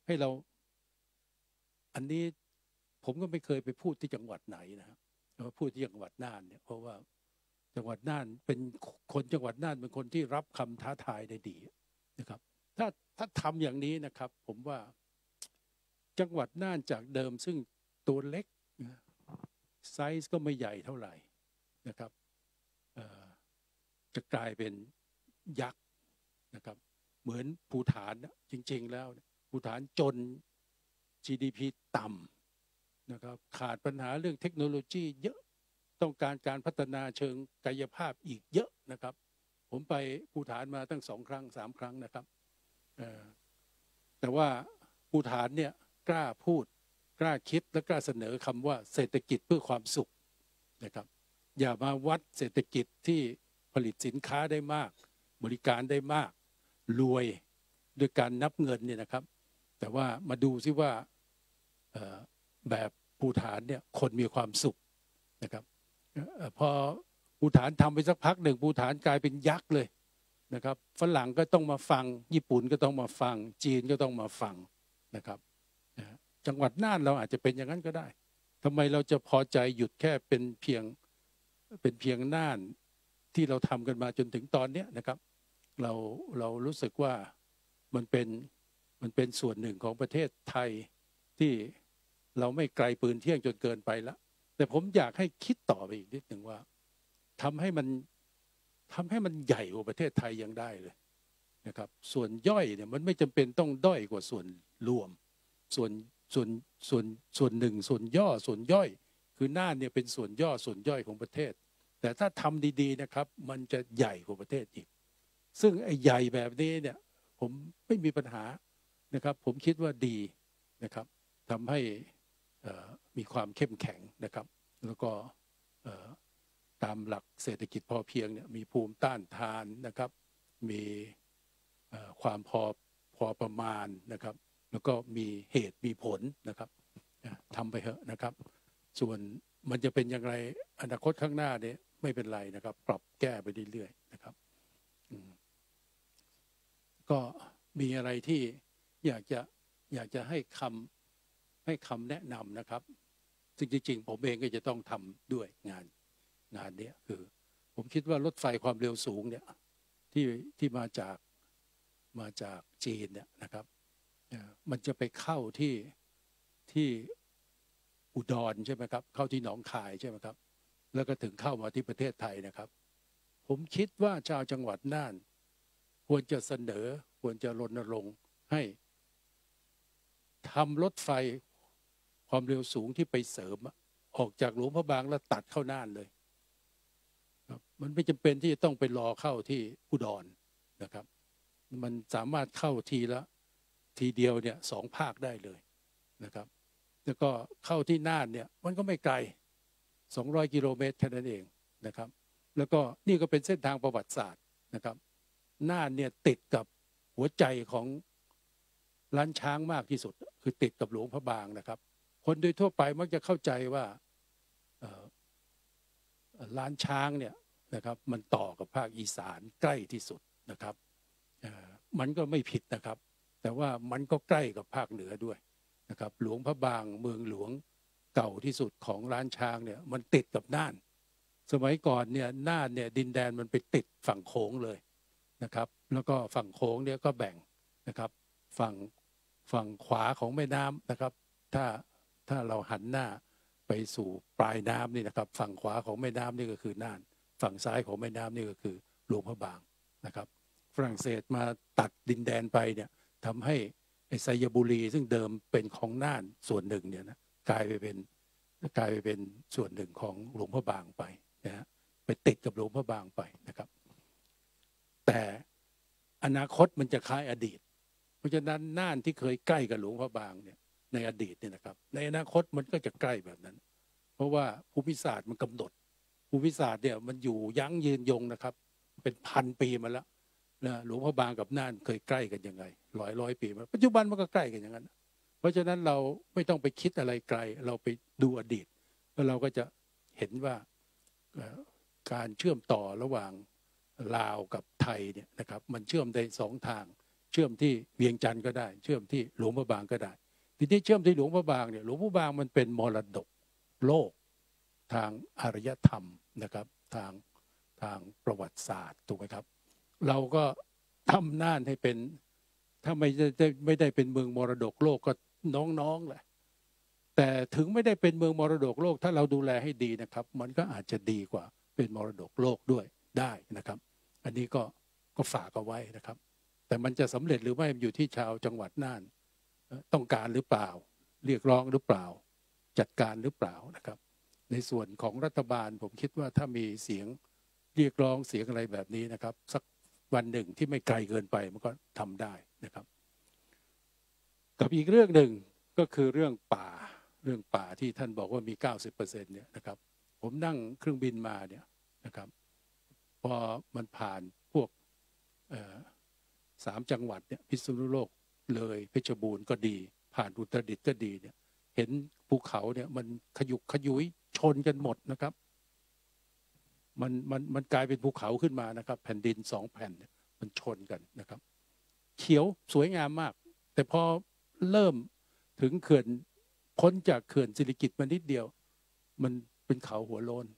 อันนี้ผมก็ไม่เคยไปพูดที่จังหวัดไหนนะครับพูดที่จังหวัดน่านเนี่ยเพราะว่าจังหวัดน่านเป็นคนจังหวัดน่านเป็นคนที่รับคำท้าทายได้ดีนะครับถ้าทำอย่างนี้นะครับผมว่าจังหวัดน่านจากเดิมซึ่งตัวเล็กไซส์ก็ไม่ใหญ่เท่าไหร่นะครับจะกลายเป็นยักษ์นะครับเหมือนภูฐานจริงๆแล้วภูฐานจน GDP ต่ำนะครับขาดปัญหาเรื่องเทคโนโลยีเยอะต้องการพัฒนาเชิงกายภาพอีกเยอะนะครับผมไปภูฐานมาตั้ง2 ครั้ง 3 ครั้งนะครับแต่ว่าภูฐานเนี่ยกล้าพูดกล้าคิดและกล้าเสนอคำว่าเศรษฐกิจเพื่อความสุขนะครับอย่ามาวัดเศรษฐกิจที่ผลิตสินค้าได้มากบริการได้มากรวยด้วยการนับเงินเนี่ยนะครับแต่ว่ามาดูซิว่าแบบภูฐานเนี่ยคนมีความสุขนะครับพอภูฐานทำไปสักพักหนึ่งภูฐานกลายเป็นยักษ์เลยนะครับฝรั่งก็ต้องมาฟังญี่ปุ่นก็ต้องมาฟังจีนก็ต้องมาฟังนะครับจังหวัดน่านเราอาจจะเป็นอย่างนั้นก็ได้ทำไมเราจะพอใจหยุดแค่เป็นเพียงน่านที่เราทำกันมาจนถึงตอนนี้นะครับเรารู้สึกว่ามันเป็นส่วนหนึ่งของประเทศไทยที่เราไม่ไกลปืนเที่ยงจนเกินไปแล้วแต่ผมอยากให้คิดต่อไปอีกนิดหนึ่งว่าทำให้มันใหญ่กว่าประเทศไทยยังได้เลยนะครับส่วนย่อยเนี่ยมันไม่จำเป็นต้องด้อยกว่าส่วนรวมส่วนหนึ่งส่วนย่อส่วนย่อยคือน่านเนี่ยเป็นส่วนย่อส่วนย่อยของประเทศแต่ถ้าทำดีๆนะครับมันจะใหญ่กว่าประเทศอีกซึ่งไอ้ใหญ่แบบนี้เนี่ยผมไม่มีปัญหานะครับผมคิดว่าดีนะครับทำให้มีความเข้มแข็งนะครับแล้วก็ตามหลักเศรษฐกิจพอเพียงเนี่ยมีภูมิต้านทานนะครับมีความพอประมาณนะครับแล้วก็มีเหตุมีผลนะครับทำไปเถอะนะครับส่วนมันจะเป็นอย่างไรอนาคตข้างหน้าเนี่ยไม่เป็นไรนะครับปรับแก้ไปเรื่อยๆนะครับก็มีอะไรที่อยากจะให้คำแนะนำนะครับจริงๆผมเองก็จะต้องทำด้วยงานนี้คือผมคิดว่ารถไฟความเร็วสูงเนี่ยที่มาจากจีนเนี่ยนะครับมันจะไปเข้าที่อุดรใช่ไหมครับเข้าที่หนองคายใช่ไหมครับแล้วก็ถึงเข้ามาที่ประเทศไทยนะครับผมคิดว่าชาวจังหวัดน่านควรจะเสนอควรจะรณรงค์ให้ทำรถไฟความเร็วสูงที่ไปเสริมออกจากหลวงพระบางแล้วตัดเข้าน่านเลยครับมันไม่จำเป็นที่จะต้องไปรอเข้าที่อุดรนะครับมันสามารถเข้าทีเดียวเนี่ย2 ภาคได้เลยนะครับแล้วก็เข้าที่น่านเนี่ยมันก็ไม่ไกล200 กิโลเมตรแค่นั้นเองนะครับแล้วก็นี่ก็เป็นเส้นทางประวัติศาสตร์นะครับน่านเนี่ยติดกับหัวใจของล้านช้างมากที่สุดคือติดกับหลวงพระบางนะครับคนโดยทั่วไปมักจะเข้าใจว่าล้านช้างเนี่ยนะครับมันต่อกับภาคอีสานใกล้ที่สุดนะครับมันก็ไม่ผิดนะครับแต่ว่ามันก็ใกล้กับภาคเหนือด้วยนะครับหลวงพระบางเมืองหลวงเก่าที่สุดของล้านช้างเนี่ยมันติดกับน่านสมัยก่อนเนี่ยน่านเนี่ยดินแดนมันไปติดฝั่งโขงเลยนะครับแล้วก็ฝั่งโขงเนี่ยก็แบ่งนะครับฝั่งขวาของแม่น้ำนะครับถ้าเราหันหน้าไปสู่ปลายน้ำนี่นะครับฝั่งขวาของแม่น้ำนี่ก็คือน่านฝั่งซ้ายของแม่น้ำนี่ก็คือหลวงพระบางนะครับฝรั่งเศสมาตัดดินแดนไปเนี่ยทำให้ไอ้ไซยบุรีซึ่งเดิมเป็นของน่านส่วนหนึ่งเนี่ยนะกลายไปเป็นส่วนหนึ่งของหลวงพระบางไปนะฮะไปติดกับหลวงพระบางไปนะครับแต่อนาคตมันจะคล้ายอดีตเพราะฉะนั้นน่านที่เคยใกล้กับหลวงพระบางเนี่ยในอดีตเนี่ยนะครับในอนาคตมันก็จะใกล้แบบนั้นเพราะว่าภูมิศาสตร์มันกำหนดภูมิศาสตร์เนี่ยมันอยู่ยั้งยืนยงนะครับเป็นพันปีมาแล้วนะหลวงพระบางกับน่านเคยใกล้กันยังไงร้อยปีมาปัจจุบันมันก็ใกล้กันอย่างนั้นเพราะฉะนั้นเราไม่ต้องไปคิดอะไรไกลเราไปดูอดีตแล้วเราก็จะเห็นว่าการเชื่อมต่อระหว่างลาวกับไทยเนี่ยนะครับมันเชื่อมได้สองทางเชื่อมที่เวียงจันทร์ก็ได้เชื่อมที่หลวงพระบางก็ได้ทีนี้เชื่อมที่หลวงพระบางเนี่ยหลวงพระบางมันเป็นมรดกโลกทางอารยธรรมนะครับทางประวัติศาสตร์ถูกไหมครับเราก็ทำน่านให้เป็นถ้าไม่ได้เป็นเมืองมรดกโลกก็น้องๆแหละแต่ถึงไม่ได้เป็นเมืองมรดกโลกถ้าเราดูแลให้ดีนะครับมันก็อาจจะดีกว่าเป็นมรดกโลกด้วยได้นะครับอันนี้ก็ฝากเอาไว้นะครับแต่มันจะสำเร็จหรือไม่อยู่ที่ชาวจังหวัดน่านต้องการหรือเปล่าเรียกร้องหรือเปล่าจัดการหรือเปล่านะครับในส่วนของรัฐบาลผมคิดว่าถ้ามีเสียงเรียกร้องเสียงอะไรแบบนี้นะครับสักวันหนึ่งที่ไม่ไกลเกินไปมันก็ทำได้นะครับกับอีกเรื่องหนึ่งก็คือเรื่องป่าที่ท่านบอกว่ามี 90% เนี่ยนะครับผมนั่งเครื่องบินมาเนี่ยนะครับพอมันผ่านพวก3 จังหวัดเนี่ยพิษณุโลกเลยเพชรบูรณ์ก็ดีผ่านอุตรดิตถ์ก็ดีเนี่ยเห็นภูเขาเนี่ยมันขยุกขยุยชนกันหมดนะครับมันกลายเป็นภูเขาขึ้นมานะครับแผ่นดิน2 แผ่นมันชนกันนะครับเขียวสวยงามมากแต่พอเริ่มถึงเขื่อนพ้นจากเขื่อนสิริกิติ์มานิดเดียวมันเป็นเขาหัวโล้น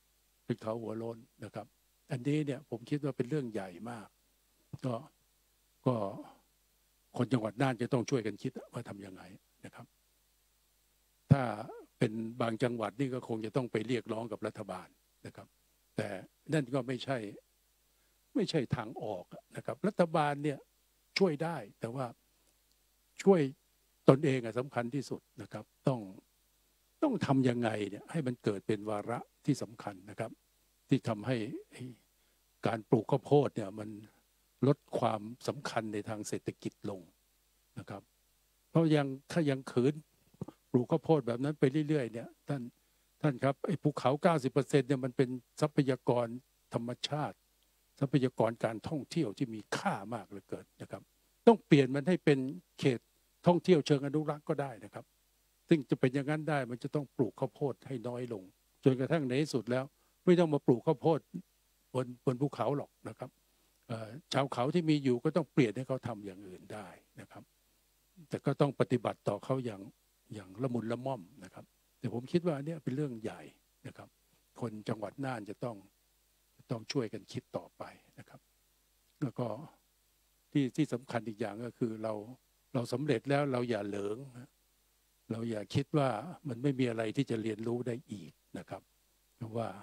นะครับอันนี้เนี่ยผมคิดว่าเป็นเรื่องใหญ่มากก็คนจังหวัดน่านจะต้องช่วยกันคิดว่าทำยังไงนะครับถ้าเป็นบางจังหวัดนี่ก็คงจะต้องไปเรียกร้องกับรัฐบาลนะครับแต่นั่นก็ไม่ใช่ทางออกนะครับรัฐบาลเนี่ยช่วยได้แต่ว่าช่วยตนเองสำคัญที่สุดนะครับต้องทำยังไงเนี่ยให้มันเกิดเป็นวาระที่สำคัญนะครับที่ทำให้การปลูกข้าวโพดเนี่ยมันลดความสำคัญในทางเศรษฐกิจลงนะครับเพราะถ้ายังขืนปลูกข้าวโพดแบบนั้นไปเรื่อยๆเนี่ยท่านครับไอ้ภูเขา 90% เนี่ยมันเป็นทรัพยากรธรรมชาติทรัพยากรการท่องเที่ยวที่มีค่ามากเหลือเกินนะครับต้องเปลี่ยนมันให้เป็นเขตท่องเที่ยวเชิงอนุรักษ์ก็ได้นะครับซึ่งจะเป็นอย่างนั้นได้มันจะต้องปลูกข้าวโพดให้น้อยลงจนกระทั่งในที่สุดแล้วไม่ต้องมาปลูกข้าวโพดบนภูเขาหรอกนะครับชาวเขาที่มีอยู่ก็ต้องเปลี่ยนให้เขาทำอย่างอื่นได้นะครับแต่ก็ต้องปฏิบัติต่อเขาอย่างละมุนละม่อมนะครับแต่ผมคิดว่าอันนี้เป็นเรื่องใหญ่นะครับคนจังหวัดน่านจะต้องช่วยกันคิดต่อไปนะครับแล้วก็ที่สำคัญอีกอย่างก็คือเราสำเร็จแล้วเราอย่าเหลิงเราอย่าคิดว่ามันไม่มีอะไรที่จะเรียนรู้ได้อีกนะครับเพราะว่า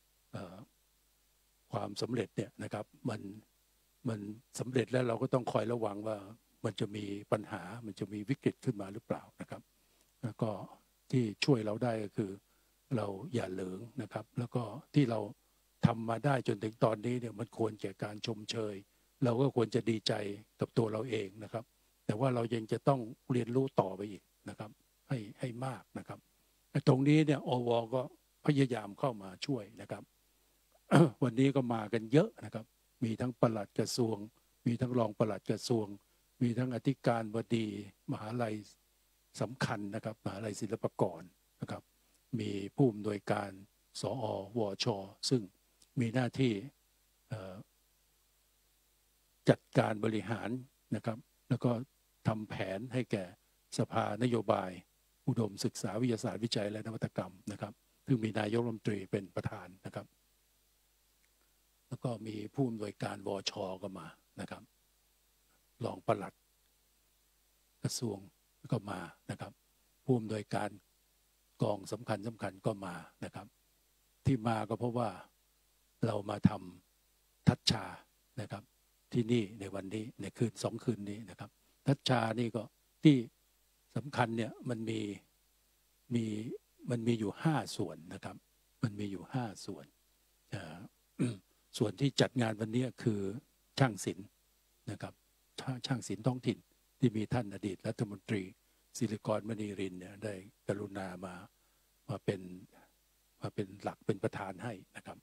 ความสำเร็จเนี่ยนะครับมันสำเร็จแล้วเราก็ต้องคอยระวังว่ามันจะมีปัญหามันจะมีวิกฤตขึ้นมาหรือเปล่านะครับแล้วก็ที่ช่วยเราได้ก็คือเราอย่าเหลิงนะครับแล้วก็ที่เราทำมาได้จนถึงตอนนี้เนี่ยมันควรแก่การชมเชยเราก็ควรจะดีใจกับตัวเราเองนะครับแต่ว่าเรายังจะต้องเรียนรู้ต่อไปอีกนะครับให้มากนะครับตรงนี้เนี่ยอว.ก็พยายามเข้ามาช่วยนะครับ วันนี้ก็มากันเยอะนะครับมีทั้งปลัดกระทรวงมีทั้งรองปลัดกระทรวงมีทั้งอธิการบดีมหาลัยสำคัญนะครับมหาลัยศิลปากรนะครับมีผู้อำนวยการสอวช.ซึ่งมีหน้าที่จัดการบริหารนะครับแล้วก็ทำแผนให้แก่สภานโยบายอุดมศึกษาวิทยาศาสตร์วิจัยและนวัตกรรมนะครับซึ่งมีนายกรัฐมนตรีเป็นประธานนะครับแล้วก็มีผู้อำนวยการวช.ก็มานะครับรองปลัดกระทรวงก็มานะครับผู้อำนวยการกองสำคัญก็มานะครับที่มาก็เพราะว่าเรามาทำทัชชานะครับที่นี่ในวันนี้ใน2 คืนนี้นะครับทัชชานี่ก็ที่สำคัญเนี่ยมันมีอยู่5 ส่วนนะครับมันมีอยู่5 ส่วนส่วนที่จัดงานวันนี้คือช่างศิลป์นะครับช่างศิลป์ท้องถิ่นที่มีท่านอดีตรัฐมนตรีศิริกรมณีรินเนี่ยได้กรุณามาเป็นหลักเป็นประธานให้นะครับ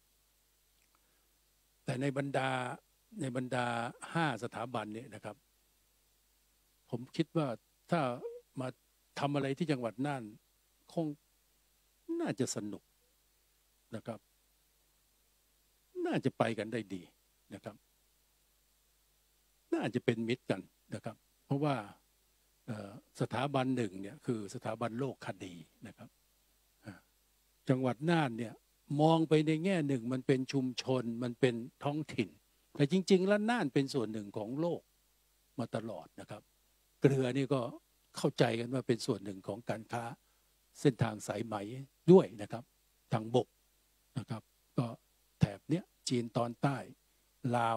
แต่ในบรรดา5 สถาบันเนี่ยนะครับผมคิดว่าถ้ามาทำอะไรที่จังหวัดน่านคงน่าจะสนุกนะครับน่าจะไปกันได้ดีนะครับน่าจะเป็นมิตรกันนะครับเพราะว่าสถาบันหนึ่งเนี่ยคือสถาบันโลกคดีนะครับจังหวัดน่านเนี่ยมองไปในแง่หนึ่งมันเป็นชุมชนมันเป็นท้องถิ่นแต่จริงๆแล้วน่านเป็นส่วนหนึ่งของโลกมาตลอดนะครับเกลือนี่ก็เข้าใจกันว่าเป็นส่วนหนึ่งของการค้าเส้นทางสายไหมด้วยนะครับทางบกนะครับก็แถบเนี้ยจีนตอนใต้ลาว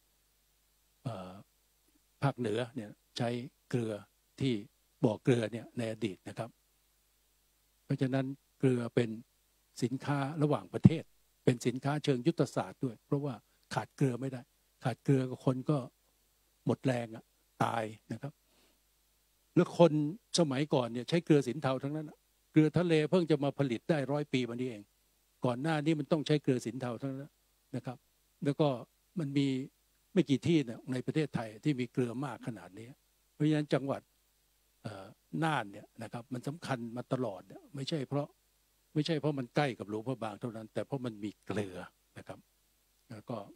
ภาคเหนือเนี่ยใช้เกลือที่บ่อเกลือเนี่ยในอดีตนะครับเพราะฉะนั้นเกลือเป็นสินค้าระหว่างประเทศเป็นสินค้าเชิงยุทธศาสตร์ด้วยเพราะว่าขาดเกลือไม่ได้ขาดเกลือคนก็หมดแรงตายนะครับแล้วคนสมัยก่อนเนี่ยใช้เกลือสินเทาทั้งนั้นเกลือทะเลเพิ่งจะมาผลิตได้100 ปีมานี้เองก่อนหน้านี้มันต้องใช้เกลือสินเทาทั้งนั้นนะครับแล้วก็มันมีไม่กี่ที่ในประเทศไทยที่มีเกลือมากขนาดนี้เพราะฉะนั้นจังหวัดน่านเนี่ยนะครับมันสำคัญมาตลอดไม่ใช่เพราะมันใกล้กับหลวงพระบางเท่านั้นแต่เพราะมันมีเกลือนะครับแล้วก็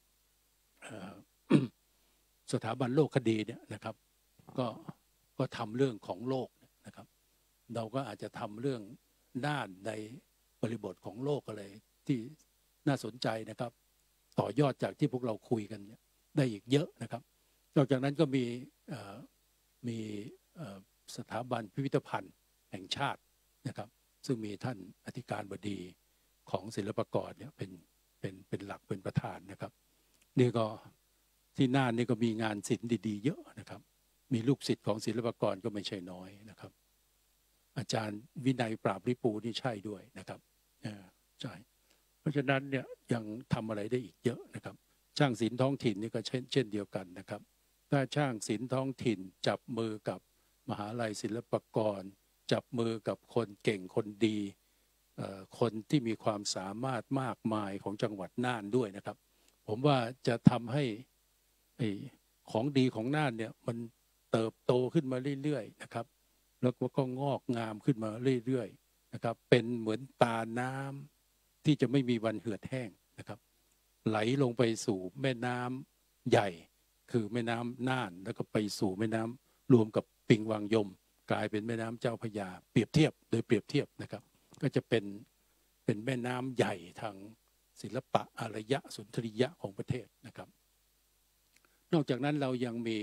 สถาบันโลกคดีเนี่ยนะครับก็ทำเรื่องของโลกนะครับเราก็อาจจะทำเรื่องน่านในบริบทของโลกอะไรที่น่าสนใจนะครับต่อยอดจากที่พวกเราคุยกันได้อีกเยอะนะครับนอกจากนั้นก็มีสถาบันพิพิธภัณฑ์แห่งชาตินะครับซึ่งมีท่านอธิการบดีของศิลปากรเนี่ยเป็นหลักเป็นประธานนะครับนี่ก็ที่น่านนี่ก็มีงานศิลป์ดีๆเยอะนะครับมีลูกศิษย์ของศิลปากรก็ไม่ใช่น้อยนะครับอาจารย์วินัยปราบริปูนี่ใช่ด้วยนะครับใช่เพราะฉะนั้นเนี่ยยังทำอะไรได้อีกเยอะนะครับช่างศิลป์ท้องถิ่นนี่ก็เช่นเดียวกันนะครับถ้าช่างศิลป์ท้องถิ่นจับมือกับมหาลัยศิลปากรจับมือกับคนเก่งคนดีคนที่มีความสามารถมากมายของจังหวัดน่านด้วยนะครับผมว่าจะทำให้ของดีของน่านเนี่ยมันเติบโตขึ้นมาเรื่อยๆนะครับแล้วก็งอกงามขึ้นมาเรื่อยๆนะครับเป็นเหมือนตาน้ำที่จะไม่มีวันเหือดแห้งนะครับไหลลงไปสู่แม่น้ำใหญ่คือแม่น้ำน่านแล้วก็ไปสู่แม่น้ำรวมกับปิงวังยมกลายเป็นแม่น้ำเจ้าพระยาเปรียบเทียบนะครับก็จะเป็นแม่น้ำใหญ่ทางศิลปะอารยะสุนทรียะของประเทศนะครับนอกจากนั้นเรายังมี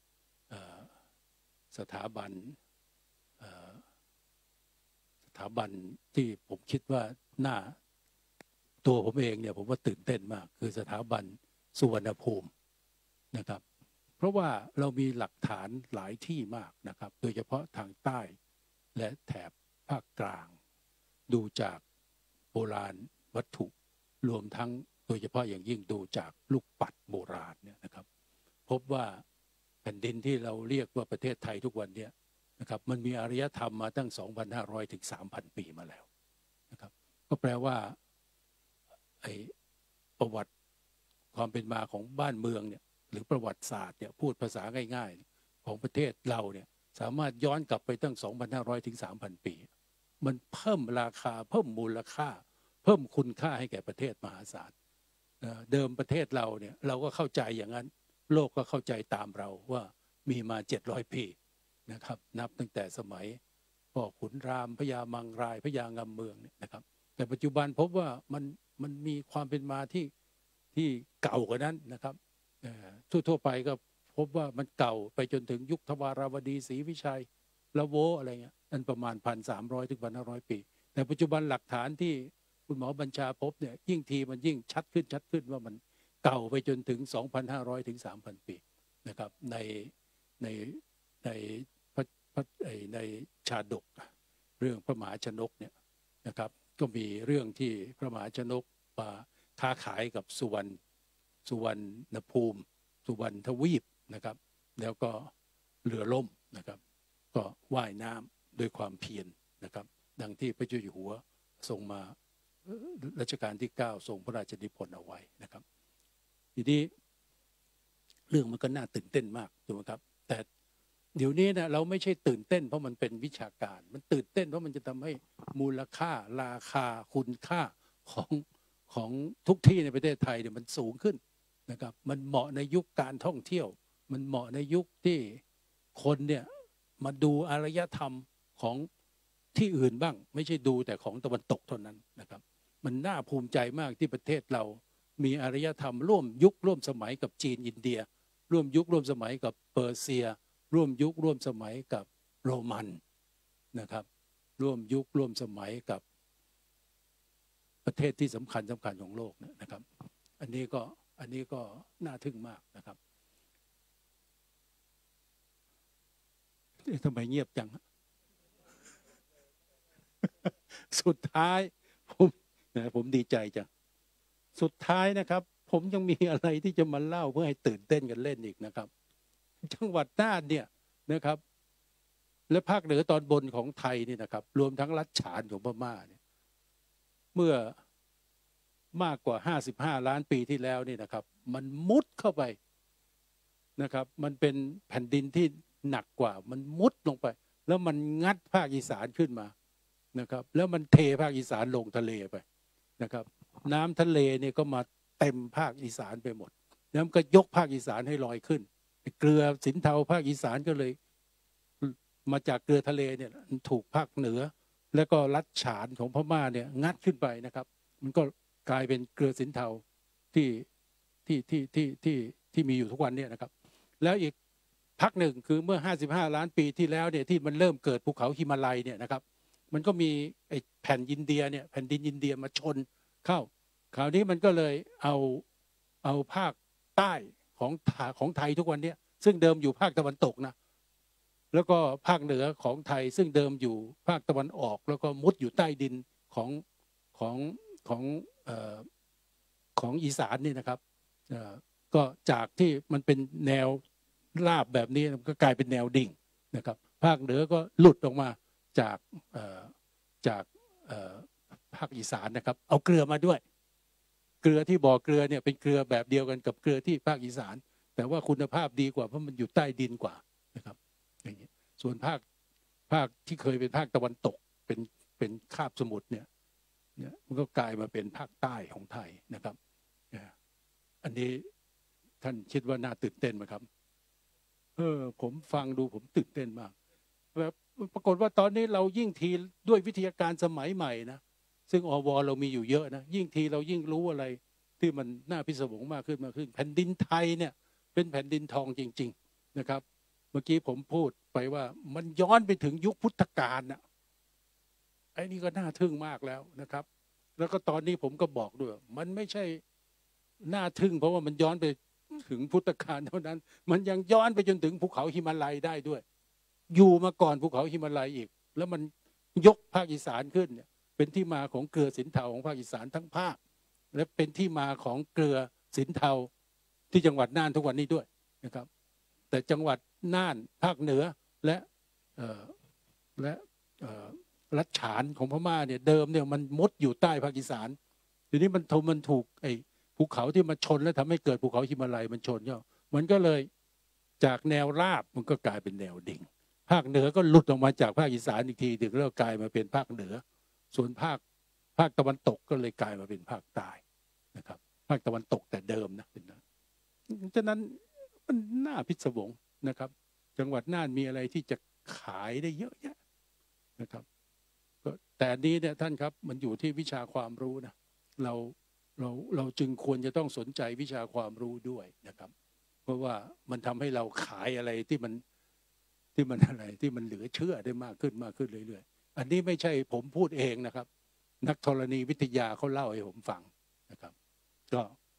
สถาบันที่ผมคิดว่าตัวผมเองเนี่ยผมว่าตื่นเต้นมากคือสถาบันสุวรรณภูมินะครับเพราะว่าเรามีหลักฐานหลายที่มากนะครับโดยเฉพาะทางใต้และแถบภาคกลางดูจากโบราณวัตถุรวมทั้งโดยเฉพาะอย่างยิ่งดูจากลูกปัดโบราณเนี่ยนะครับพบว่าแผ่นดินที่เราเรียกว่าประเทศไทยทุกวันนี้นะครับมันมีอารยธรรมมาตั้ง 2,500 ถึง 3,000 ปีมาแล้วนะครับก็แปลว่าประวัติความเป็นมาของบ้านเมืองเนี่ยหรือประวัติศาสตร์เนี่ยพูดภาษาง่ายๆของประเทศเราเนี่ยสามารถย้อนกลับไปตั้ง 2,500 ถึง 3,000 ปีมันเพิ่มราคาเพิ่มมูลค่าเพิ่มคุณค่าให้แก่ประเทศมหาศาลเดิมประเทศเราเนี่ยเราก็เข้าใจอย่างนั้นโลกก็เข้าใจตามเราว่ามีมา700 ปีนะครับนับตั้งแต่สมัยพ่อขุนรามพญามังรายพญางำเมืองเนี่ยนะครับแต่ปัจจุบันพบว่ามันมีความเป็นมาที่เก่ากว่านั้นนะครับทั่วไปก็พบว่ามันเก่าไปจนถึงยุคทวาราวดีศรีวิชัยละโวอะไรเงี้ยนั่นประมาณ 1,300 ถึง 1,500 ปีแต่ปัจจุบันหลักฐานที่คุณหมอบัญชาพบเนี่ยยิ่งทีมันยิ่งชัดขึ้นว่ามันเก่าไปจนถึง 2,500 ถึง 3,000 ปีนะครับในชาดกเรื่องพระมหาชนกเนี่ยนะครับก็มีเรื่องที่พระมหาชนกมาค้าขายกับสุวรรณภูมิสุวรรณทวีปนะครับแล้วก็เรือล่มนะครับก็ว่ายน้ำด้วยความเพียรนะครับดังที่พระเจ้าอยู่หัวทรงมารัชกาลที่9ทรงพระราชนิพนธ์เอาไว้นะครับทีนี้เรื่องมันก็น่าตื่นเต้นมากถูกไหมครับแต่เดี๋ยวนี้นะเราไม่ใช่ตื่นเต้นเพราะมันเป็นวิชาการมันตื่นเต้นเพราะมันจะทำให้มูลค่าราคาคุณค่าของทุกที่ในประเทศไทยเนี่ยมันสูงขึ้นนะครับมันเหมาะในยุคการท่องเที่ยวมันเหมาะในยุคที่คนเนี่ยมาดูอารยธรรมของที่อื่นบ้างไม่ใช่ดูแต่ของตะวันตกเท่านั้นนะครับมันน่าภูมิใจมากที่ประเทศเรามีอารยธรรมร่วมยุคร่วมสมัยกับจีนอินเดียร่วมยุคร่วมสมัยกับเปอร์เซียร่วมยุคร่วมสมัยกับโรมันนะครับร่วมยุคร่วมสมัยกับประเทศที่สำคัญของโลกนะครับอันนี้ก็น่าทึ่งมากนะครับทำไมเงียบจัง สุดท้ายผมดีใจจังสุดท้ายนะครับผมยังมีอะไรที่จะมาเล่าเพื่อให้ตื่นเต้นกันเล่นอีกนะครับจังหวัดน่านเนี่ยนะครับและภาคเหนือตอนบนของไทยนี่นะครับรวมทั้งรัฐฉานของพม่าเนี่ยเมื่อมากกว่า55 ล้านปีที่แล้วนี่นะครับมันมุดเข้าไปนะครับมันเป็นแผ่นดินที่หนักกว่ามันมุดลงไปแล้วมันงัดภาคอีสานขึ้นมานะครับแล้วมันเทภาคอีสานลงทะเลไปนะครับน้ำทะเลเนี่ยก็มาเต็มภาคอีสานไปหมดแล้วมันก็ยกภาคอีสานให้ลอยขึ้นเกลือสินเทาภาคอีสานก็เลยมาจากเกลือทะเลเนี่ยถูกภาคเหนือแล้วก็รัฐฉานของพม่าเนี่ยงัดขึ้นไปนะครับมันก็กลายเป็นเกลือสินเทาที่มีอยู่ทุกวันเนี่ยนะครับแล้วอีกพักหนึ่งคือเมื่อ55 ล้านปีที่แล้วเนี่ยที่มันเริ่มเกิดภูเขาหิมาลัยเนี่ยนะครับมันก็มีไอ้แผ่นอินเดียเนี่ยแผ่นดินอินเดียมาชนเข้าคราวนี้มันก็เลยเอาภาคใต้ของไทยทุกวันนี้ซึ่งเดิมอยู่ภาคตะวันตกนะแล้วก็ภาคเหนือของไทยซึ่งเดิมอยู่ภาคตะวันออกแล้วก็มุดอยู่ใต้ดินของอีสานนี่นะครับก็จากที่มันเป็นแนวราบแบบนี้ก็กลายเป็นแนวดิ่งนะครับภาคเหนือก็หลุดออกมาจากภาคอีสานนะครับเอาเกลือมาด้วยเกลือที่บ่อเกลือเนี่ยเป็นเกลือแบบเดียวกันกับเกลือที่ภาคอีสานแต่ว่าคุณภาพดีกว่าเพราะมันอยู่ใต้ดินกว่านะครับอย่างนี้ส่วนภาคที่เคยเป็นภาคตะวันตกเป็นคาบสมุทรเนี่ยมันก็กลายมาเป็นภาคใต้ของไทยนะครับอันนี้ท่านคิดว่าน่าตื่นเต้นไหมครับผมฟังดูผมตื่นเต้นมากแบบปรากฏว่าตอนนี้เรายิ่งทีด้วยวิทยาการสมัยใหม่นะซึ่งอวเรามีอยู่เยอะนะยิ่งทีเรายิ่งรู้อะไรที่มันน่าพิศวงมากขึ้นแผ่นดินไทยเนี่ยเป็นแผ่นดินทองจริงๆนะครับเมื่อกี้ผมพูดไปว่ามันย้อนไปถึงยุคพุทธกาลนะไอ้นี่ก็น่าทึ่งมากแล้วนะครับแล้วก็ตอนนี้ผมก็บอกด้วยมันไม่ใช่น่าทึ่งเพราะว่ามันย้อนไปถึงพุทธกาลเท่านั้นมันยังย้อนไปจนถึงภูเขาหิมาลัยได้ด้วยอยู่มาก่อนภูเขาหิมาลัยอีกแล้วมันยกภาคอีสานขึ้นเนี่ยเป็นที่มาของเกลือสินเทาของภาคอีสานทั้งภาคและเป็นที่มาของเกลือสินเทาที่จังหวัดน่านทุกวันนี้ด้วยนะครับแต่จังหวัดน่านภาคเหนือและรัฐฉานของพม่าเนี่ยเดิมเนี่ยมันมุดอยู่ใต้ภาคอีสานทีนี้มันถูกไอ้ภูเขาที่มันชนแล้วทำให้เกิดภูเขาหิมาลัยมันชนเนี่ยมันก็เลยจากแนวราบมันก็กลายเป็นแนวดิ่งภาคเหนือก็หลุดออกมาจากภาคอีสานอีกทีถึงแล้วกลายมาเป็นภาคเหนือส่วนภาคตะวันตกก็เลยกลายมาเป็นภาคใต้นะครับภาคตะวันตกแต่เดิมนะเป็นนะฉะนั้นมันน่าพิศวงนะครับจังหวัดน่านมีอะไรที่จะขายได้เยอะแยะนะครับก็แต่อันนี้เนี่ยท่านครับมันอยู่ที่วิชาความรู้นะเราจึงควรจะต้องสนใจวิชาความรู้ด้วยนะครับเพราะว่ามันทำให้เราขายอะไรที่มันอะไรที่มันเหลือเชื่อได้มากขึ้นเรื่อยๆอันนี้ไม่ใช่ผมพูดเองนะครับนักธรณีวิทยาเขาเล่าให้ผมฟังนะครับก็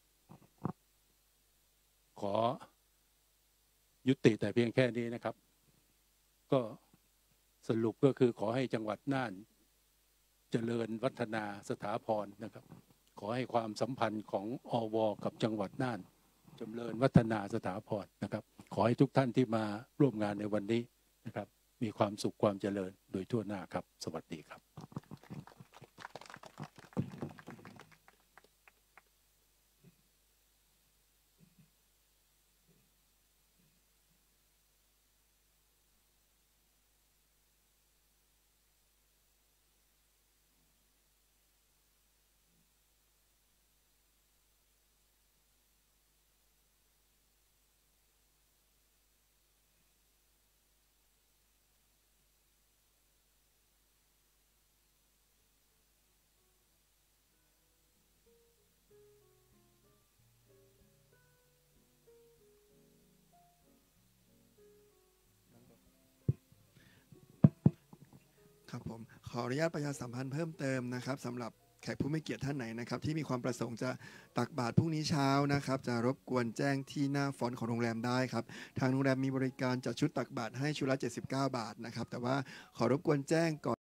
ขอยุติแต่เพียงแค่นี้นะครับก็สรุปก็คือขอให้จังหวัดน่านเจริญวัฒนาสถาพรนะครับขอให้ความสัมพันธ์ของอว.กับจังหวัดน่านเจริญวัฒนาสถาพรนะครับขอให้ทุกท่านที่มาร่วมงานในวันนี้นะครับมีความสุขความเจริญโดยทั่วหน้าครับสวัสดีครับครับผมขออนุญาตประชาสัมพันธ์เพิ่มเติมนะครับสำหรับแขกผู้มีเกียรติท่านไหนนะครับที่มีความประสงค์จะตักบาตรพรุ่งนี้เช้านะครับจะรบกวนแจ้งที่หน้าฟอนต์ของโรงแรมได้ครับทางโรงแรมมีบริการจัดชุดตักบาตรให้ชุดละ79 บาทนะครับแต่ว่าขอรบกวนแจ้งก่อน